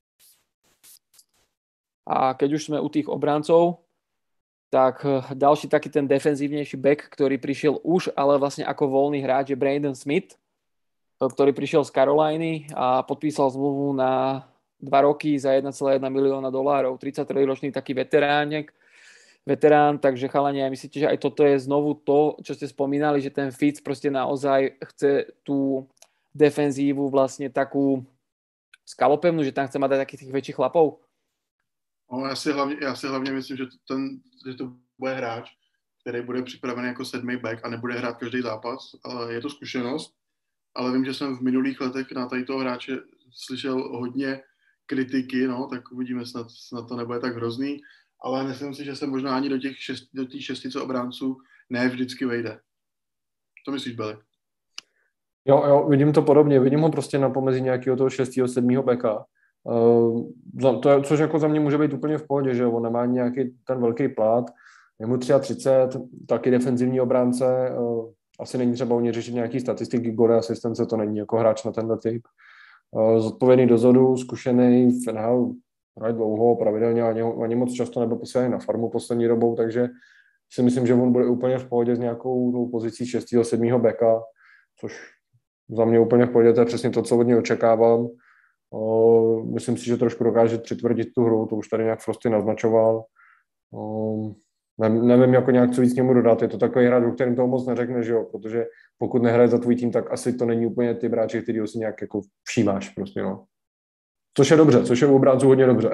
A keď už sme u tých obráncov, tak ďalší taký ten defenzívnejší back, ktorý prišiel už, ale vlastne ako voľný hráč je Braden Smith, ktorý prišiel z Caroliny a podpísal zmluvu na dva roky za jeden celá jeden milióna dolárov. tridsaťtriročný taký veteránek, veterán, takže chalani, aj myslíte, že aj toto je znovu to, čo ste spomínali, že ten Fitz proste naozaj chce tú defenzívu vlastne takú skalopevnú, že tam chce mať takých tých väčších chlapov? No, já, si hlavně, já si hlavně myslím, že to, ten, že to bude hráč, který bude připravený jako sedmý back a nebude hrát každý zápas. Ale je to zkušenost, ale vím, že jsem v minulých letech na tady toho hráče slyšel hodně kritiky, no, tak uvidíme, snad, snad to nebude tak hrozný, ale myslím si, že se možná ani do těch šest, do těch šestice obránců ne vždycky vejde. Co myslíš, Beli? Jo, jo, vidím to podobně, vidím ho prostě na pomezí nějakého toho šestého, sedmého backa. Uh, to je, což jako za mě může být úplně v pohodě, že on nemá nějaký ten velký plát, je mu třicet tři, taky defenzivní obránce, uh, asi není třeba u něj řešit nějaký statistiky, góly, asistence, to není jako hráč na tenhle typ. Uh, zodpovědný dozadu, zkušený, hraje dlouho, pravidelně ani, ani moc často nebyl posílaný na farmu poslední dobou, takže si myslím, že on bude úplně v pohodě s nějakou tou pozicí šestého sedmého beka, což za mě úplně v pohodě, to je přesně to, co od něj očekávám. O, myslím si, že trošku dokáže přitvrdit tu hru, to už tady nějak Frosty naznačoval. O, ne, nevím, jako nějak co víc k němu dodat, je to takový hráč, o kterém toho moc neřekne, že jo, protože pokud nehraje za tvůj tým, tak asi to není úplně ty hráči, který si nějak jako všímáš prostě, no. Což je dobře, což je u obráncu hodně dobře.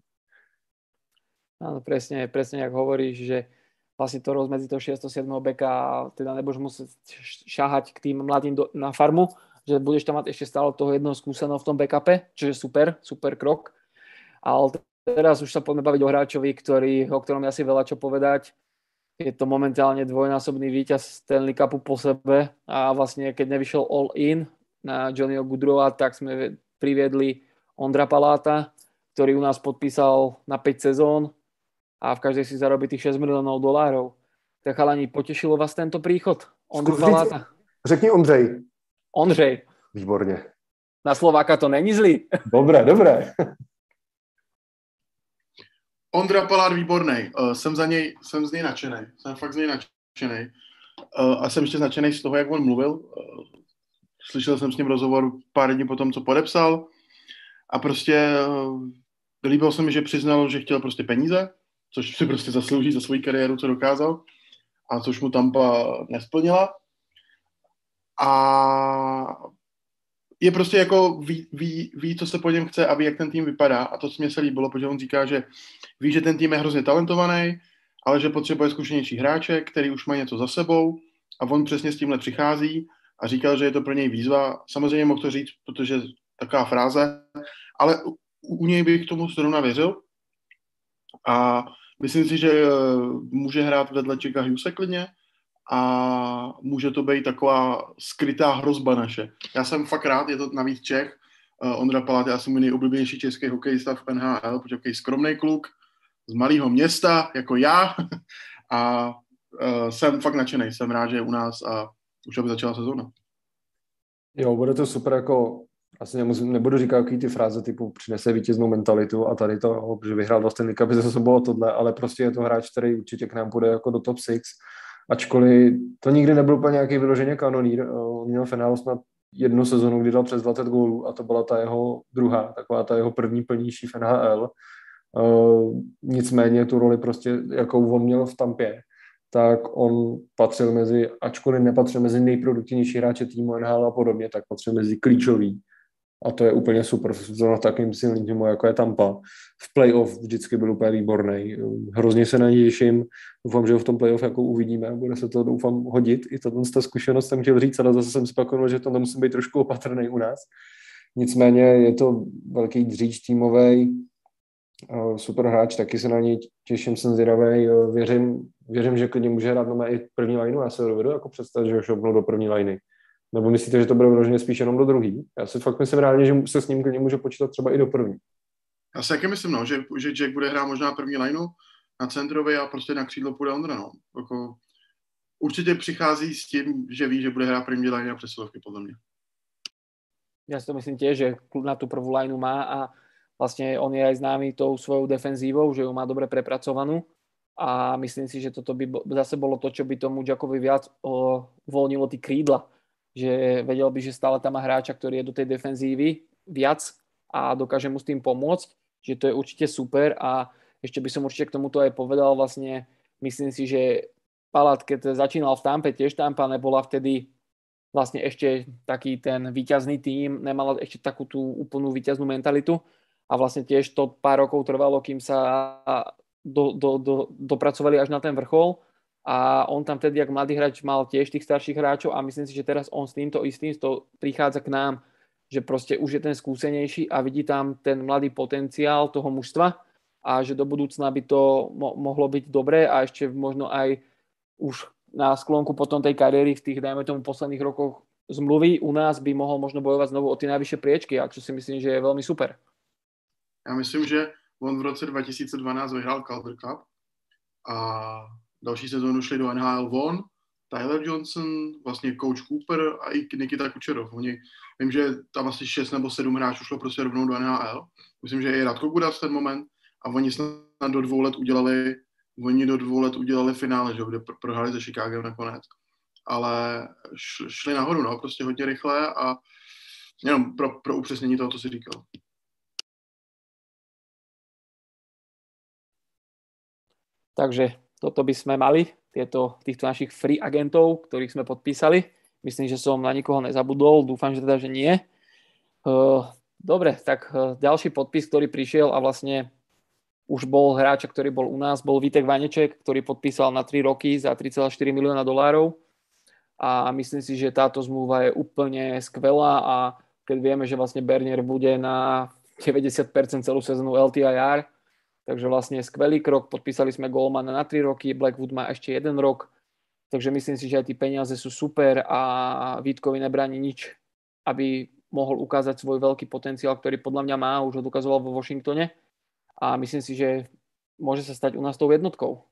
Áno, presne, presne, jak hovoríš, že vlastne to rozmedzi toho šiesteho siedmeho beka a teda nebudeš musieť šáhať k tým mladým do, na farmu, že budeš tam mať ešte stále toho jednoho skúseného v tom backupe, čo je super, super krok. Ale teraz už sa poďme baviť o hráčovi, ktorý, o ktorom je asi veľa čo povedať. Je to momentálne dvojnásobný víťaz Stanley Cupu po sebe a vlastne keď nevyšiel all in na Johnnyho Gaudreaua, tak sme priviedli Ondra Paláta, ktorý u nás podpísal na päť sezón a v každej si zarobí tých šesť miliónov dolárov. Tak chalani, potešilo vás tento príchod? Ondru Paláta? Řekni Ondřej. Ondřej. Výborně. Na Slováka to není zlý. Dobré, dobré. Ondra Palát výborný. Uh, jsem za něj, jsem z něj nadšenej. Jsem fakt z něj nadšenej. Uh, a jsem ještě nadšenej z toho, jak on mluvil. Uh, slyšel jsem s ním rozhovor pár dní po tom, co podepsal. A prostě uh, líbilo se mi, že přiznal, že chtěl prostě peníze, což si prostě zaslouží za svou kariéru, co dokázal. A což mu Tampa nesplnila. A je prostě jako ví, ví, ví, co se po něm chce a ví, jak ten tým vypadá. A to, co mě se líbilo, protože on říká, že ví, že ten tým je hrozně talentovaný, ale že potřebuje zkušenější hráče, který už mají něco za sebou a on přesně s tímhle přichází a říkal, že je to pro něj výzva. Samozřejmě mohl to říct, protože taková fráze, ale u, u něj bych tomu zrovna věřil a myslím si, že může hrát vedle Jacka Hughese klidně a může to být taková skrytá hrozba naše. Já jsem fakt rád, je to navíc Čech. Uh, Ondra Palát je asi můj nejoblíbenější český hokejista v N H L, protože je skromný kluk z malého města, jako já. A uh, jsem fakt nadšený, jsem rád, že je u nás a už aby začala sezóna. Jo, bude to super, jako asi nemusím, nebudu říkat jaký ty fráze typu přinese vítěznou mentalitu a tady to, že vyhrál vlastně Stanley Cup, zase bylo tohle, ale prostě je to hráč, který určitě k nám půjde jako do top šest. Ačkoliv to nikdy nebyl úplně nějaký vyloženě kanonýr. On měl finále snad jednu sezonu, kdy dal přes dvacet gólů a to byla ta jeho druhá, taková ta jeho první plnější v N H L. Uh, nicméně tu roli prostě, jakou on měl v Tampě, tak on patřil mezi, ačkoliv nepatřil mezi nejproduktivnější hráče týmu N H L a podobně, tak patřil mezi klíčový. A to je úplně super, zrovna takovým silným týmu, jako je Tampa. V playoff vždycky byl úplně výborný. Hrozně se na něj těším. Doufám, že ho v tom playoff jako uvidíme. Bude se to, doufám, hodit. I to, ta zkušenost jsem chtěl říct, ale zase jsem spakoval, že to musím být trošku opatrný u nás. Nicméně je to velký dříč týmovej, super hráč, taky se na něj těším, jsem zvědavý. Věřím, věřím, že klidně může hrát na i první lineu. Já se dovedu jako představit, že ho šoupnu do první liny. Nebo myslíte, že to bude vloženě spíš jenom do druhý? Já si fakt myslím reálně, že se s ním klidně může počítat třeba i do první. Já si taky myslím, no, že, že Jack bude hrát možná první lineu na centrově a prostě na křídlo půjde Ondra. No. Jako, určitě přichází s tím, že ví, že bude hrát první line a přesilovky, podle mě. Ja si to myslím tiež, že klub na tú prvú lineu má a vlastne on je aj známy tou svojou defenzívou, že ju má dobre prepracovanú a myslím si, že toto by zase bolo to, čo by tomu Jackovi viac o, uvoľnilo tí krídla, že vedel by, že stále tam má hráča, ktorý je do tej defenzívy viac a dokáže mu s tým pomôcť, že to je určite super a ešte by som určite k tomuto aj povedal, vlastne myslím si, že Palát, keď začínal v Tampe, tiež Tampa nebola vtedy vlastne ešte taký ten víťazný tím, nemala ešte takú tú úplnú víťaznú mentalitu a vlastne tiež to pár rokov trvalo, kým sa do, do, do, dopracovali až na ten vrchol a on tam vtedy, jak mladý hráč, mal tiež tých starších hráčov a myslím si, že teraz on s týmto istým to prichádza k nám, že proste už je ten skúsenejší a vidí tam ten mladý potenciál toho mužstva a že do budúcna by to mo- mohlo byť dobré a ešte možno aj už na sklonku potom tej kariéry v tých, dajme tomu, posledných rokoch zmluvy u nás by mohol možno bojovať znovu o ty najvyššie priečky, a čo si myslím, že je veľmi super. Já myslím, že on v roce dva tisíce dvanáct vyhrál Calder Cup a další sezónu šli do N H L von, Tyler Johnson, vlastně coach Cooper a i Nikita Kučerov. Oni, vím, že tam asi šest nebo sedm hráčů šlo prostě rovnou do N H L. Myslím, že i Radko Gudas v ten moment a oni snad do dvou let udělali oni do dvou let udělali finále, že, kde prohráli se Chicagem nakonec. Ale šli nahoru, no, prostě hodně rychle a jenom pro, pro upřesnění toho, co jsi říkal. Takže toto by sme mali, tieto, týchto našich free agentov, ktorých sme podpísali. Myslím, že som na nikoho nezabudol, dúfam, že teda, že nie. Dobre, tak ďalší podpis, ktorý prišiel a vlastne už bol hráč, ktorý bol u nás, bol Vítek Vaneček, ktorý podpísal na tri roky za tri celé štyri milióna dolárov a myslím si, že táto zmluva je úplne skvelá a keď vieme, že vlastne Bernier bude na deväťdesiat percent celú sezónu L T I R, takže vlastne skvelý krok, podpísali sme Goalmana na tri roky, Blackwood má ešte jeden rok, takže myslím si, že aj tí peniaze sú super a Vítkovi nebráni nič, aby mohol ukázať svoj veľký potenciál, ktorý podľa mňa má, už ho dokazoval vo Washingtone. A myslím si, že môže sa stať u nás tou jednotkou.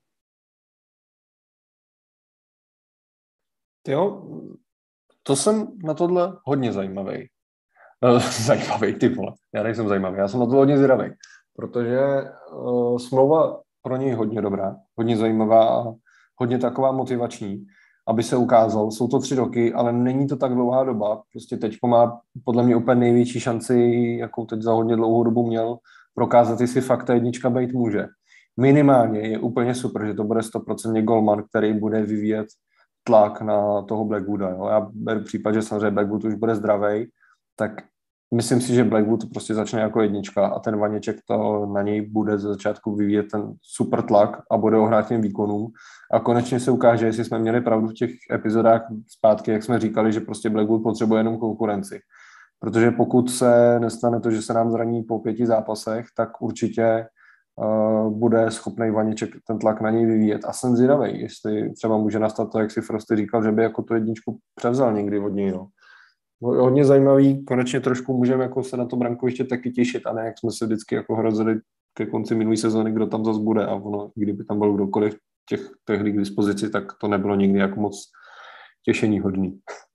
Jo, to jsem na tohle hodně zajímavý. Uh, zajímavý, ty vole. Já nejsem zajímavý, já jsem na to hodně zvědavý. Protože uh, smlouva pro něj hodně dobrá, hodně zajímavá a hodně taková motivační, aby se ukázal. Jsou to tři roky, ale není to tak dlouhá doba. Prostě teďko má podle mě úplně největší šanci, jakou teď za hodně dlouhou dobu měl, prokázat, jestli fakt ta jednička být může. Minimálně je úplně super, že to bude sto procent golman, který bude vyvíjet tlak na toho Blackwooda. Jo. Já beru případ, že samozřejmě Blackwood už bude zdravej, tak myslím si, že Blackwood prostě začne jako jednička a ten Vaněček to na něj bude ze začátku vyvíjet ten super tlak a bude ho hrát těm výkonům. A konečně se ukáže, jestli jsme měli pravdu v těch epizodách zpátky, jak jsme říkali, že prostě Blackwood potřebuje jenom konkurenci. Protože pokud se nestane to, že se nám zraní po pěti zápasech, tak určitě uh, bude schopný Vaněček ten tlak na něj vyvíjet. A jsem zvědavej, jestli třeba může nastat to, jak si Frosty říkal, že by jako tu jedničku převzal někdy od něj. No. Hodně zajímavý, konečně trošku můžeme jako se na to brankoviště taky těšit, a ne jak jsme se vždycky jako hrozili ke konci minulé sezóny, kdo tam zase bude, a ono, kdyby tam byl kdokoliv těch těch k dispozici, tak to nebylo nikdy jako moc těšení hodný.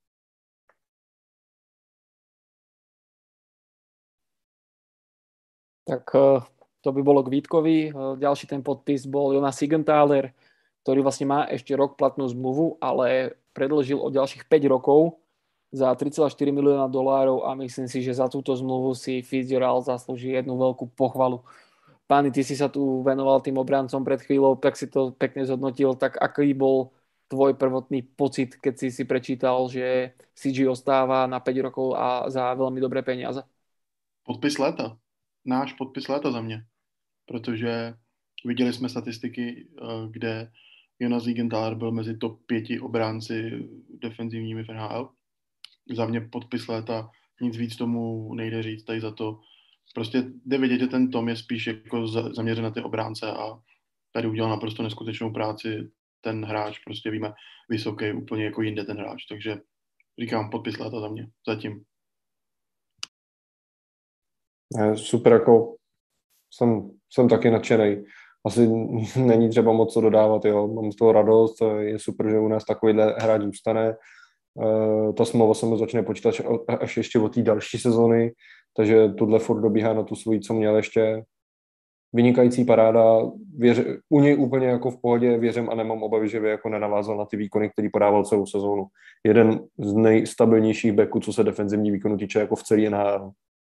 Tak to by bolo k Vítkovi. Ďalší ten podpis bol Jonas Siegenthaler, ktorý vlastne má ešte rok platnú zmluvu, ale predĺžil o ďalších päť rokov za tri celé štyri milióna dolárov a myslím si, že za túto zmluvu si Fitzgerald zaslúži jednu veľkú pochvalu. Páni, ty si sa tu venoval tým obrancom pred chvíľou, tak si to pekne zhodnotil. Tak aký bol tvoj prvotný pocit, keď si si prečítal, že C G ostáva na päť rokov a za veľmi dobré peniaze? Podpis léta. Náš podpis léta za mě. Protože viděli jsme statistiky, kde Jonas Siegenthaler byl mezi top pěti obránci defenzivními v N H L. Za mě podpis léta, nic víc tomu nejde říct tady za to. Prostě jde vidět, že ten Tom je spíš jako zaměřen na ty obránce a tady udělal naprosto neskutečnou práci. Ten hráč, prostě víme, vysoký, úplně jako jinde ten hráč. Takže říkám, podpis léta za mě. Zatím. Super, jako jsem, jsem taky nadšenej. Asi není třeba moc co dodávat, jo. Mám z toho radost, je super, že u nás takovýhle hráč zůstane. Uh, ta smlouva se mu začne počítat až ještě od té další sezony, takže tuhle furt dobíhá na tu svoji, co měl ještě. Vynikající paráda, věř, u něj úplně jako v pohodě, věřím a nemám obavy, že by jako nenavázal na ty výkony, který podával celou sezónu. Jeden z nejstabilnějších backů, co se defenzivní výkonu týče, jako v celý N H L.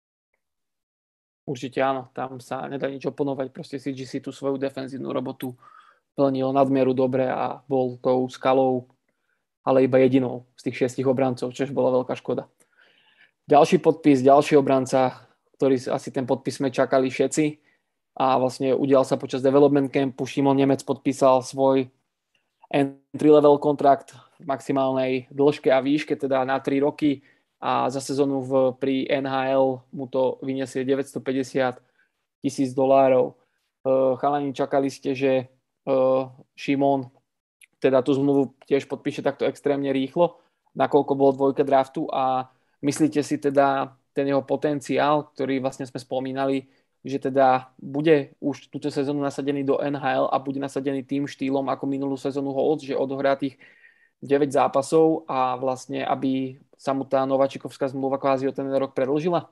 Určite áno, tam sa nedá nič oponovať, proste C G si tú svoju defenzívnu robotu plnil nadmieru dobre a bol tou skalou, ale iba jedinou z tých šiestich obrancov, čož bola veľká škoda. Ďalší podpis, ďalší obranca, ktorý asi ten podpis sme čakali všetci a vlastne udial sa počas development campu. Šimon Nemec podpísal svoj entry level kontrakt v maximálnej dĺžke a výške, teda na tri roky, a za sezónu v, pri N H L mu to vyniesie deväťstopäťdesiat tisíc dolárov. Uh, chalani, čakali ste, že uh, Šimon teda tú zmluvu tiež podpíše takto extrémne rýchlo, nakoľko bol dvojka draftu, a myslíte si teda ten jeho potenciál, ktorý vlastne sme spomínali, že teda bude už túto sezónu nasadený do N H L a bude nasadený tým štýlom ako minulú sezónu Holtz, že odohrá tých deväť zápasov a vlastne, aby sa mu tá nováčikovská zmluva kvázi o ten rok predĺžila?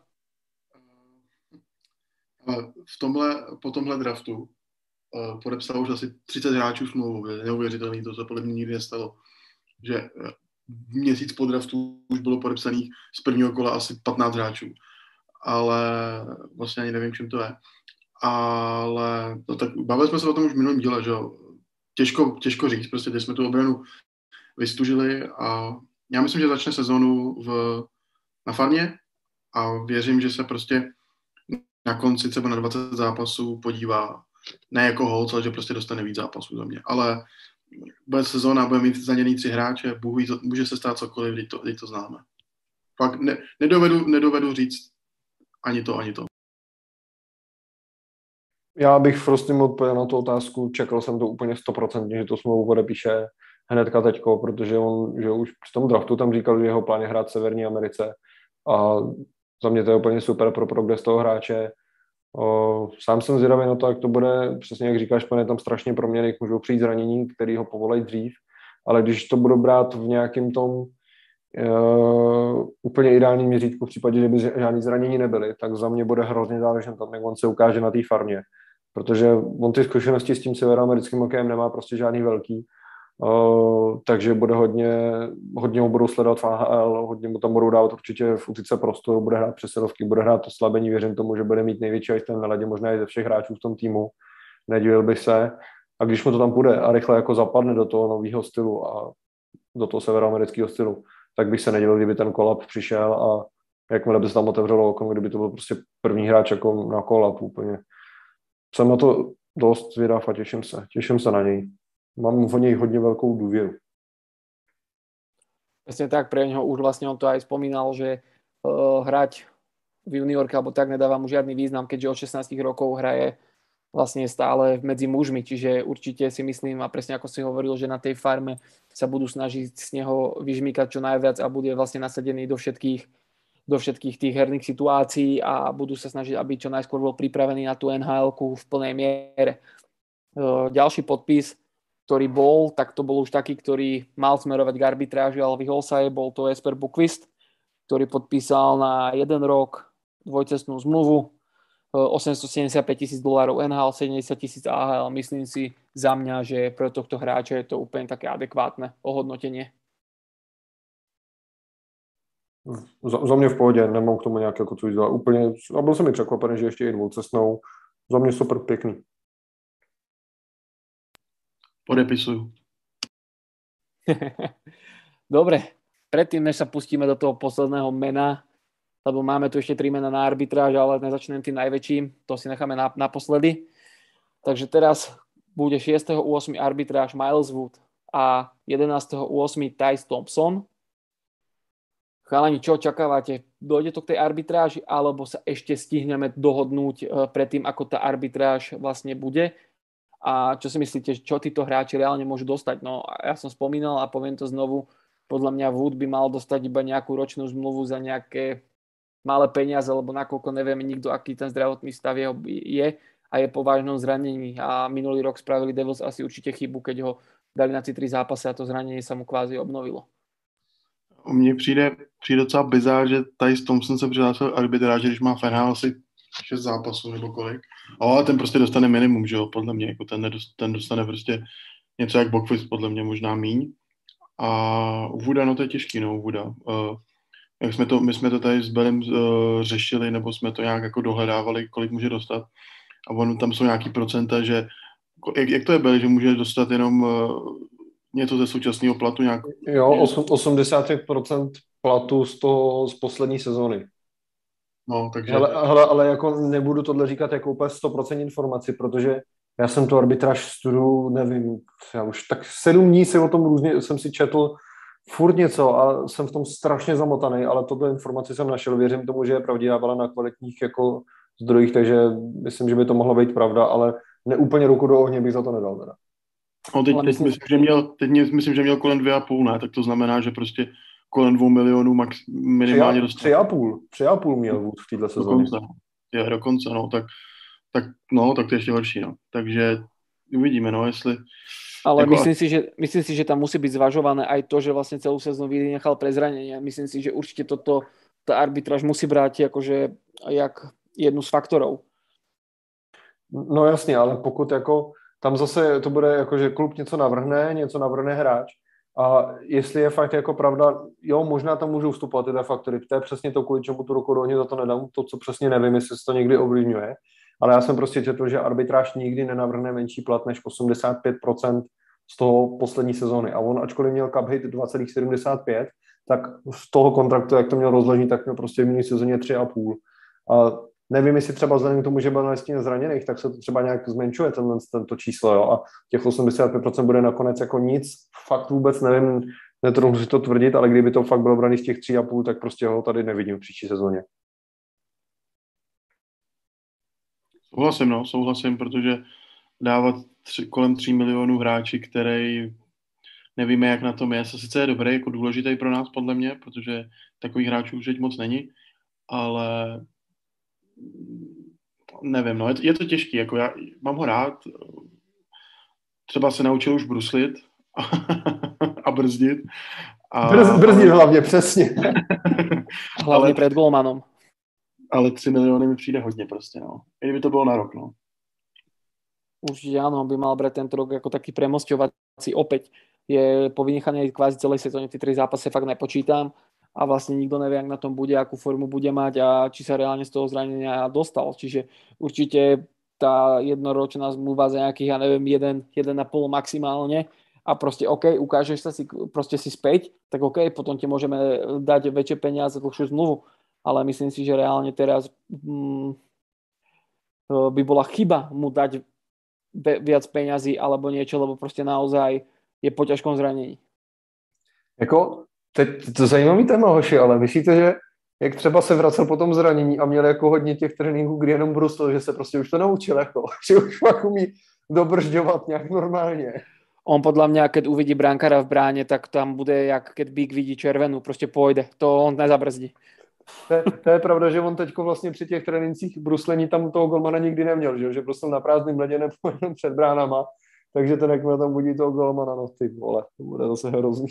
V tomhle, po tomhle draftu uh, podepsal už asi třicet hráčů smlouvu. Je neuvěřitelný, to se podle mě nikdy nestalo. Že měsíc po draftu už bylo podepsaných z prvního kola asi patnáct hráčů. Ale vlastně ani nevím, čím to je. Ale no tak bavili jsme se o tom už v minulém díle, že jo. Těžko, těžko říct, prostě teď jsme tu obranu vystužili a já myslím, že začne sezonu v, na farmě a věřím, že se prostě na konci třeba na dvacet zápasů podívá ne jako holc, ale že prostě dostane víc zápasů za mě. Ale bude sezóna, bude mít zraněný tři hráče, Bůh ví, může se stát cokoliv, když to, když to známe. Fakt ne, nedovedu, nedovedu říct ani to, ani to. Já bych prostě mu odpověděl na tu otázku, čekal jsem to úplně stoprocentně, že to smlouvu podepíše hnedka teďko, protože on, že už při tom draftu tam říkal, že jeho plán je hrát v Severní Americe a za mě to je úplně super pro progres toho hráče. O, sám jsem zvědavý na to, jak to bude, přesně jak říkáš, pane, tam strašně proměny, můžou přijít zranění, který ho povolají dřív, ale když to budu brát v nějakém tom uh, úplně ideálním měřítku, v případě, že by žádný zranění nebyly, tak za mě bude hrozně záležet na tom, jak on se ukáže na té farmě, protože on ty zkušenosti s tím severoamerickým hokejem nemá prostě žádný velký, Uh, takže bude hodně, hodně ho budou sledovat v A H L, hodně mu tam budou dávat určitě v útice prostoru, bude hrát přesilovky, bude hrát to slabení, věřím tomu, že bude mít největší ten na ledě, možná i ze všech hráčů v tom týmu, nedivil bych se. A když mu to tam půjde a rychle jako zapadne do toho nového stylu a do toho severoamerického stylu, tak bych se nedivil, kdyby ten call-up přišel a jakmile by se tam otevřelo okno, kdyby to byl prostě první hráč jako na call-up úplně. Jsem na to dost zvědav a těším se, těším se na něj. Mám v něj hodně veľkou důvěru. Presne tak, pre neho už vlastne on to aj spomínal, že uh, hrať v juniorke alebo tak nedáva mu žiadny význam, keďže od šestnástich rokov hraje vlastne stále medzi mužmi, čiže určite si myslím, a presne ako si hovoril, že na tej farme sa budú snažiť z neho vyžmýkať čo najviac a bude vlastne nasadený do všetkých, do všetkých tých herných situácií a budú sa snažiť, aby čo najskôr bol pripravený na tú en há elku v plnej miere. Uh, ďalší podpis, ktorý bol, tak to bol už taký, ktorý mal smerovať k arbitráži, ale vyhol sa jej, bol to Jesper Bukvist, ktorý podpísal na jeden rok dvojcestnú zmluvu, osemstosedemdesiatpäť tisíc dolárov en há el, sedemdesiat tisíc á há el. Myslím si za mňa, že pre tohto hráča je to úplne také adekvátne ohodnotenie. Za, za mě v pohodě, nemám k tomu nějak jako co říct, úplně, a byl jsem i překvapený, že ještě i dvoucestnou, za mě super pěkný. Podepisujú. Dobre, predtým, než sa pustíme do toho posledného mena, lebo máme tu ešte tri mena na arbitráž, ale nezačnem tým najväčším, to si necháme na, naposledy. Takže teraz bude šiesteho ôsmeho arbitráž Miles Wood a jedenásteho ôsmeho Tyce Thompson. Chalani, čo očakávate? Dojde to k tej arbitráži, alebo sa ešte stihneme dohodnúť predtým, ako tá arbitráž vlastne bude? A čo si myslíte, čo títo hráči reálne môžu dostať? No ja som spomínal a poviem to znovu, podľa mňa Wood by mal dostať iba nejakú ročnú zmluvu za nejaké malé peniaze, lebo nakoľko nevieme nikto, aký ten zdravotný stav jeho je a je po vážnom zranení. A minulý rok spravili Devils asi určite chybu, keď ho dali na tri zápasy a to zranenie sa mu kvázi obnovilo. Mně přijde, přijde docela bizár, že Tyce Thompson se přihlásil arbitráže, když má Fenhal asi šest zápasů nebo kolik. Ale ten prostě dostane minimum, že jo, podle mě, jako ten, ten dostane prostě něco jak Bokvist, podle mě možná míň. A u Wooda, no to je těžký, no u Wooda. Uh, jak jsme to, my jsme to tady s Belem uh, řešili, nebo jsme to nějak jako dohledávali, kolik může dostat. A on, tam jsou nějaký procenta, že jak, jak to je Bel, že může dostat jenom uh, něco ze současného platu nějak? Jo, osmdesát procent platu z toho z poslední sezóny. No, takže... Hele, hele, ale jako nebudu tohle říkat jako úplně sto procent informaci, protože já jsem tu arbitráž studu, nevím, já už tak sedm dní si o tom různě, jsem si četl furt něco a jsem v tom strašně zamotaný, ale tohle informaci jsem našel, věřím tomu, že je pravdivá, byla na kvalitních jako zdrojích, takže myslím, že by to mohla být pravda, ale neúplně ruku do ohně bych za to nedal teda. No, teď, teď, myslím, že měl, teď myslím, že měl kolem dvě a půl, ne? Tak to znamená, že prostě kolem dvou milionů max minimálně dostal. Tři a půl, tři a půl měl Wood v této sezóně. Dokonce, je, dokonce, no, tak, tak, no, tak to je ještě horší, no. Takže uvidíme, no, jestli, Ale jako, myslím, si, že, myslím si, že tam musí byť zvažované aj to, že vlastne celú sezónu vynechal pre zranenie. Myslím si, že určite toto tá arbitráž musí brát akože jak jednu z faktorov. No jasně, ale pokud jako tam zase to bude jako, že klub něco navrhne, něco navrhne hráč a jestli je fakt jako pravda, jo, možná tam můžou vstupovat tyhle faktory, to je přesně to, kvůli čemu tu ruku do ohně za to nedám, to, co přesně nevím, jestli se to někdy ovlivňuje, ale já jsem prostě četl, že arbitráž nikdy nenavrhne menší plat než osmdesát pět procent z toho poslední sezóny a on, ačkoliv měl cap hit dva celá sedmdesát pět, tak z toho kontraktu, jak to měl rozložený, tak měl prostě v minulý sezóně tři a půl. A nevím, jestli třeba vzhledem k tomu, že byl na listině zraněných, tak se to třeba nějak zmenšuje tenhle, tento číslo, jo, a těch osmdesát pět procent bude nakonec jako nic, fakt vůbec nevím, netroufnu si to tvrdit, ale kdyby to fakt bylo braný z těch tři a půl, tak prostě ho tady nevidím v příští sezóně. Souhlasím, no, souhlasím, protože dávat tři, kolem tří milionů hráči, který nevíme, jak na tom je, se sice je dobrý, jako důležitý pro nás, podle mě, protože takových hráčů už teď moc není, ale nevím, no, je to, je to těžký, jako já mám ho rád, třeba se naučil už bruslit a brzdit. A, Brz, brzdit ale... hlavně, přesně. Hlavně před golmanom. Ale tři miliony mi přijde hodně prostě, no. I kdyby to bylo na rok, no. Určite áno, by mal brať tento rok ako taký premosťovací. Opäť je po vynechanej kvázi celej sezóne, tie tri zápasy fakt nepočítam a vlastne nikto nevie, jak na tom bude, akú formu bude mať a či sa reálne z toho zranenia dostal. Čiže určite tá jednoročná zmluva za nejakých, ja neviem, jeden, jeden a pol maximálne a proste OK, ukážeš sa si, proste si späť, tak OK, potom ti môžeme dať väčšie peniaze, dlhšiu zmluvu. Ale myslím si, že reálne teraz mm, by bola chyba mu dať viac peňazí alebo niečo, lebo prostě naozaj je po ťažkom zranení. Jako, teď to zajímavý téma, hoši, ale myslíte, že jak třeba se vracel po tom zranění a měl jako hodně těch tréninků, kdy jenom brusl, že se prostě už to naučil, jako, že už fakt umí dobržďovat nějak normálně. On podľa mňa, keď uvidí brankára v bráne, tak tam bude, jak keď Bík vidí červenú, prostě pôjde. To on nezabrzdí. To je, to je pravda, že on teďko vlastně při těch trénincích bruslení tam toho golmana nikdy neměl, že, že bruslil na prázdným ledě nebo jenom před bránama, takže ten jakmile tam budí toho golmana, no ty vole, to bude zase hrozný.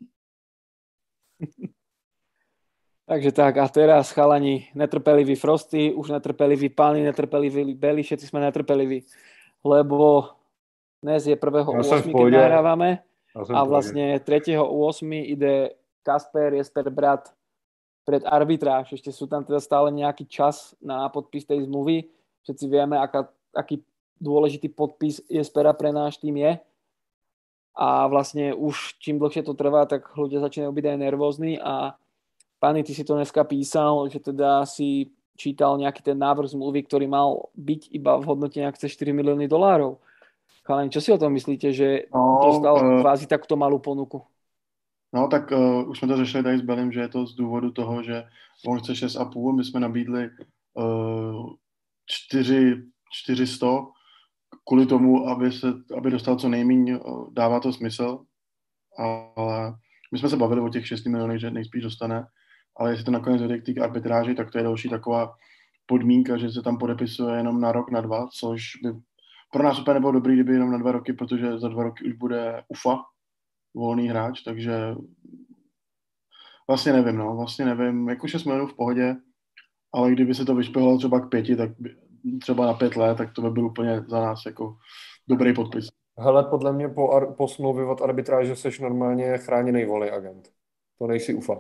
Takže tak, a teraz chalani, netrpeliví Frosty, už netrpeliví Pány, netrpeliví Beli, všetci sme netrpeliví, lebo dnes je prvého ôsmeho keď nahrávame a vlastne tretieho ôsmeho ide Kasper Jesper Brat pred arbitráž. Ešte sú tam teda stále nejaký čas na podpis tej zmluvy. Všetci vieme, aká, aký dôležitý podpis Jespera pre náš tým je. A vlastne už čím dlhšie to trvá, tak ľudia začínajú byť aj nervózni. A Pány, ty si to dneska písal, že teda si čítal nejaký ten návrh zmluvy, ktorý mal byť iba v hodnote nejak cez štyri milióny dolárov. Chalani, čo si o tom myslíte, že no, dostal uh... kvázi takúto malú ponuku? No, tak uh, už jsme to řešili tady s Belim, že je to z důvodu toho, že on chce šest a půl, my jsme nabídli uh, čtyři sta kvůli tomu, aby, se, aby dostal co nejméně, uh, dává to smysl, ale my jsme se bavili o těch šesti milionech, že nejspíš dostane, ale jestli to nakonec dojde k té arbitráži, tak to je další taková podmínka, že se tam podepisuje jenom na rok, na dva, což by pro nás úplně nebylo dobrý, kdyby jenom na dva roky, protože za dva roky už bude U F A, volný hráč, takže vlastně nevím, no, vlastně nevím, jako šest milionů v pohodě, ale kdyby se to vyšpěhovalo třeba k pěti, tak by, třeba na pět let, tak to by byl úplně za nás jako dobrý podpis. Hele, podle mě po, ar- po smlouvě od arbitráže seš normálně chráněný volný agent. To nejsi U F A.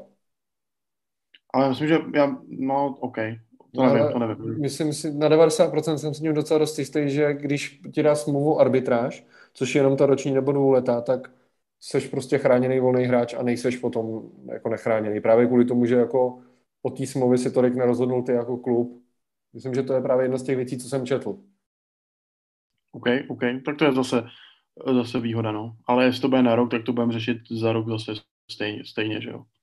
Ale myslím, že já, no, OK, to nevím, to nevím. Myslím si, na devadesát procent jsem s ním docela dost jistý, že když ti dá smlouvu arbitráž, což je jenom ta roční nebo dvouletá, tak seš prostě chráněný volný hráč a nejseš potom jako nechráněný. Právě kvůli tomu, že jako po té smlouvě si tolik nerozhodnul ty jako klub. Myslím, že to je právě jedna z těch věcí, co jsem četl. OK, OK, tak to je zase, zase výhoda, no. Ale jestli to bude na rok, tak to budeme řešit za rok zase stejně, stejně, že jo.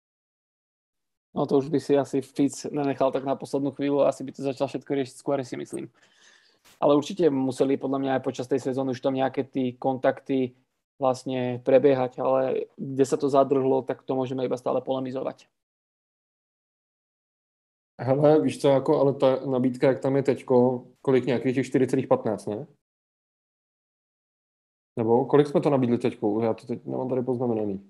No to už by si asi Fitz nenechal tak na poslednú chvíľu a asi by to začal všetko riešiť skôr, si myslím. Ale určite museli podľa mňa aj počas tej sezóny už tam nejaké tí kontakty vlastne prebiehať, ale kde sa to zadrhlo, tak to môžeme iba stále polemizovať. Hele, víš co, jako, ale ta nabídka, jak tam je teďko, kolik nějakých těch čtyři celá patnáct, ne? Nebo kolik jsme to nabídli teďku? Já to teď nemám tady poznamenaný.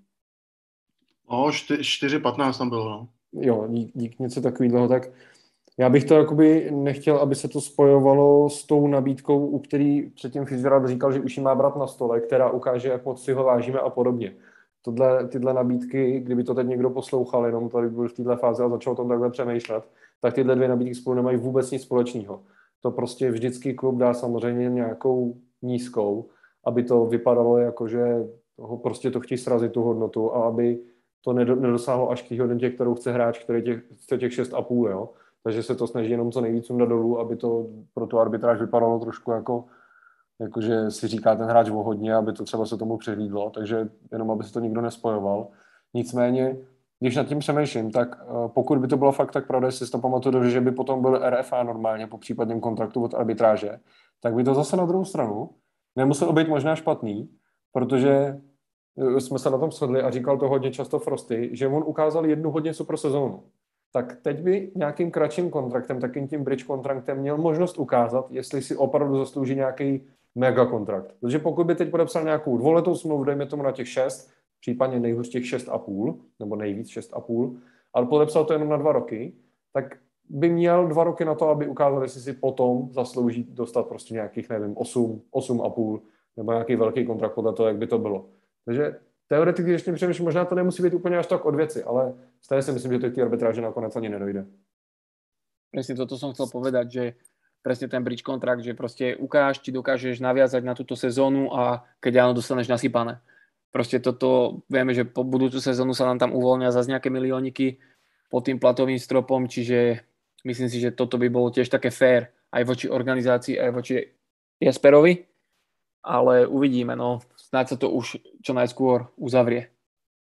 O, čtyři patnáct tam bylo, no. Jo, dík, dík něco takového, tak já bych to jakoby nechtěl, aby se to spojovalo s tou nabídkou, u který předtím Fitzgerald říkal, že už ji má brát na stole, která ukáže, jak moc si ho vážíme a podobně. Tohle, tyhle nabídky, kdyby to teď někdo poslouchal, jenom tady byl v této fázi a začal o tom takhle přemýšlet, tak tyhle dvě nabídky spolu nemají vůbec nic společného. To prostě vždycky klub dá samozřejmě nějakou nízkou, aby to vypadalo jako, že ho prostě to chtějí srazit tu hodnotu a aby to nedosáhlo až k té hodnotě, kterou chce hráč, který těch, chce těch šest a půl, jo. Takže se to snaží jenom co nejvíc sundat dolů, aby to pro tu arbitráž vypadalo trošku jako, jako že si říká ten hráč o hodně, aby to třeba se tomu přihlídlo, takže jenom aby se to nikdo nespojoval. Nicméně, když nad tím přemýšlím, tak pokud by to bylo fakt tak pravda, jestli si to pamatuju, že by potom byl R F A normálně po případném kontraktu od arbitráže, tak by to zase na druhou stranu nemuselo být možná špatný, protože jsme se na tom shodli a říkal to hodně často Frosty, že on ukázal jednu hodně super sezónu. Tak teď by nějakým kratším kontraktem, takým tím bridge kontraktem měl možnost ukázat, jestli si opravdu zaslouží nějaký mega kontrakt. Protože pokud by teď podepsal nějakou dvouletou smlouvu, dejme tomu na těch šest, případně nejhůř těch šest a půl, nebo nejvíc šest a půl, ale podepsal to jenom na dva roky, tak by měl dva roky na to, aby ukázal, jestli si potom zaslouží dostat prostě nějakých, nevím, osm, osm a půl, nebo nějaký velký kontrakt podle toho, jak by to bylo. Takže teoreticky, když tím přemýšlím, možná to nemusí být úplně až tak od věci, ale stále si myslím, že to k té arbitráži nakonec ani nedojde. Presne toto som chcel povedať, že presne ten bridge kontrakt, že proste ukáž, či dokážeš naviazať na túto sezónu a keď áno, dostaneš nasypané. Proste toto, vieme, že po budúcu sezónu sa nám tam uvoľnia zase nejaké milióniky pod tým platovým stropom, čiže myslím si, že toto by bolo tiež také fair aj voči organizácii, aj voči Jesperovi, ale uvidíme, no snáď sa to už čo najskôr uzavrie.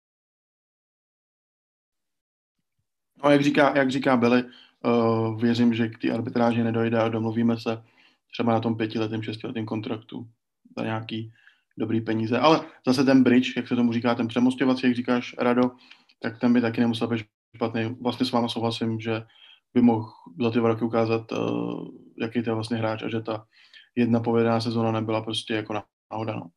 No, jak říká, jak říká Billy, uh, věřím, že k té arbitráži nedojde a domluvíme se třeba na tom pětiletém, šestiletém kontraktu za nějaký dobrý peníze. Ale zase ten bridge, jak se tomu říká, ten přemostěvací, jak říkáš, Rado, tak ten by taky nemusel být špatný. Vlastně s váma souhlasím, že by mohl za ty dva roky ukázat, uh, jaký to je vlastně hráč a že ta jedna povedená sezóna nebyla prostě jako náhoda. No.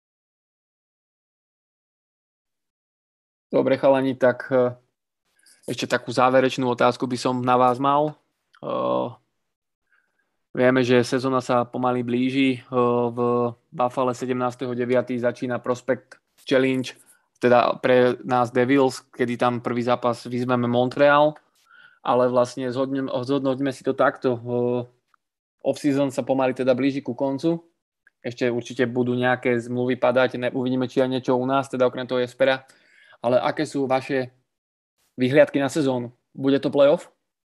Dobre, chalani, tak uh... ešte takú záverečnú otázku by som na vás mal. Uh, vieme, že sezóna sa pomaly blíži. Uh, v Buffale sedemnásteho deviateho začína Prospect Challenge, teda pre nás Devils, kedy tam prvý zápas vyzveme Montreal, ale vlastne zhodnoťme si to takto. Uh, off-season sa pomaly teda blíži ku koncu. Ešte určite budú nejaké zmluvy padať, ne, uvidíme, či aj niečo u nás, teda okrem toho Jespera. Ale aké sú vaše vyhliadky na sezónu? Bude to playoff?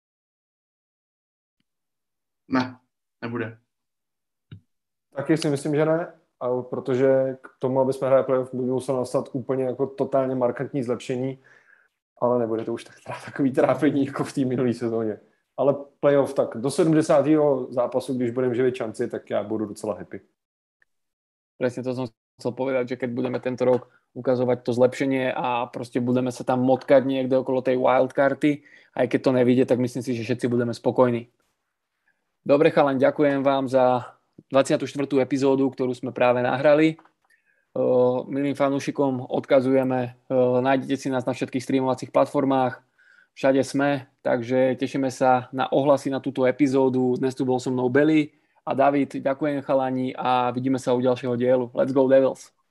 Ne, nebude. Taky si myslím, že ne, ale protože k tomu, aby jsme hráli playoff, by musel nastat úplně jako totálně markantní zlepšení, ale nebude to už tak, takový trápení jako v té minulé sezóně. Ale playoff tak do sedmdesátého zápasu, když budeme živit šanci, tak já budu docela happy. Presne to som chcel povedať, že keď budeme tento rok ukazovať to zlepšenie a proste budeme sa tam motkať niekde okolo tej wildcardy, aj keď to nevíde, tak myslím si, že všetci budeme spokojní. Dobre, chalani, ďakujem vám za dvadsiatu štvrtú epizódu, ktorú sme práve nahrali. Milým fanúšikom odkazujeme, nájdete si nás na všetkých streamovacích platformách, všade sme, takže tešíme sa na ohlasy na túto epizódu. Dnes tu bol so mnou Belly a David. Ďakujem, chalani, a vidíme sa u ďalšieho dielu. Let's go Devils!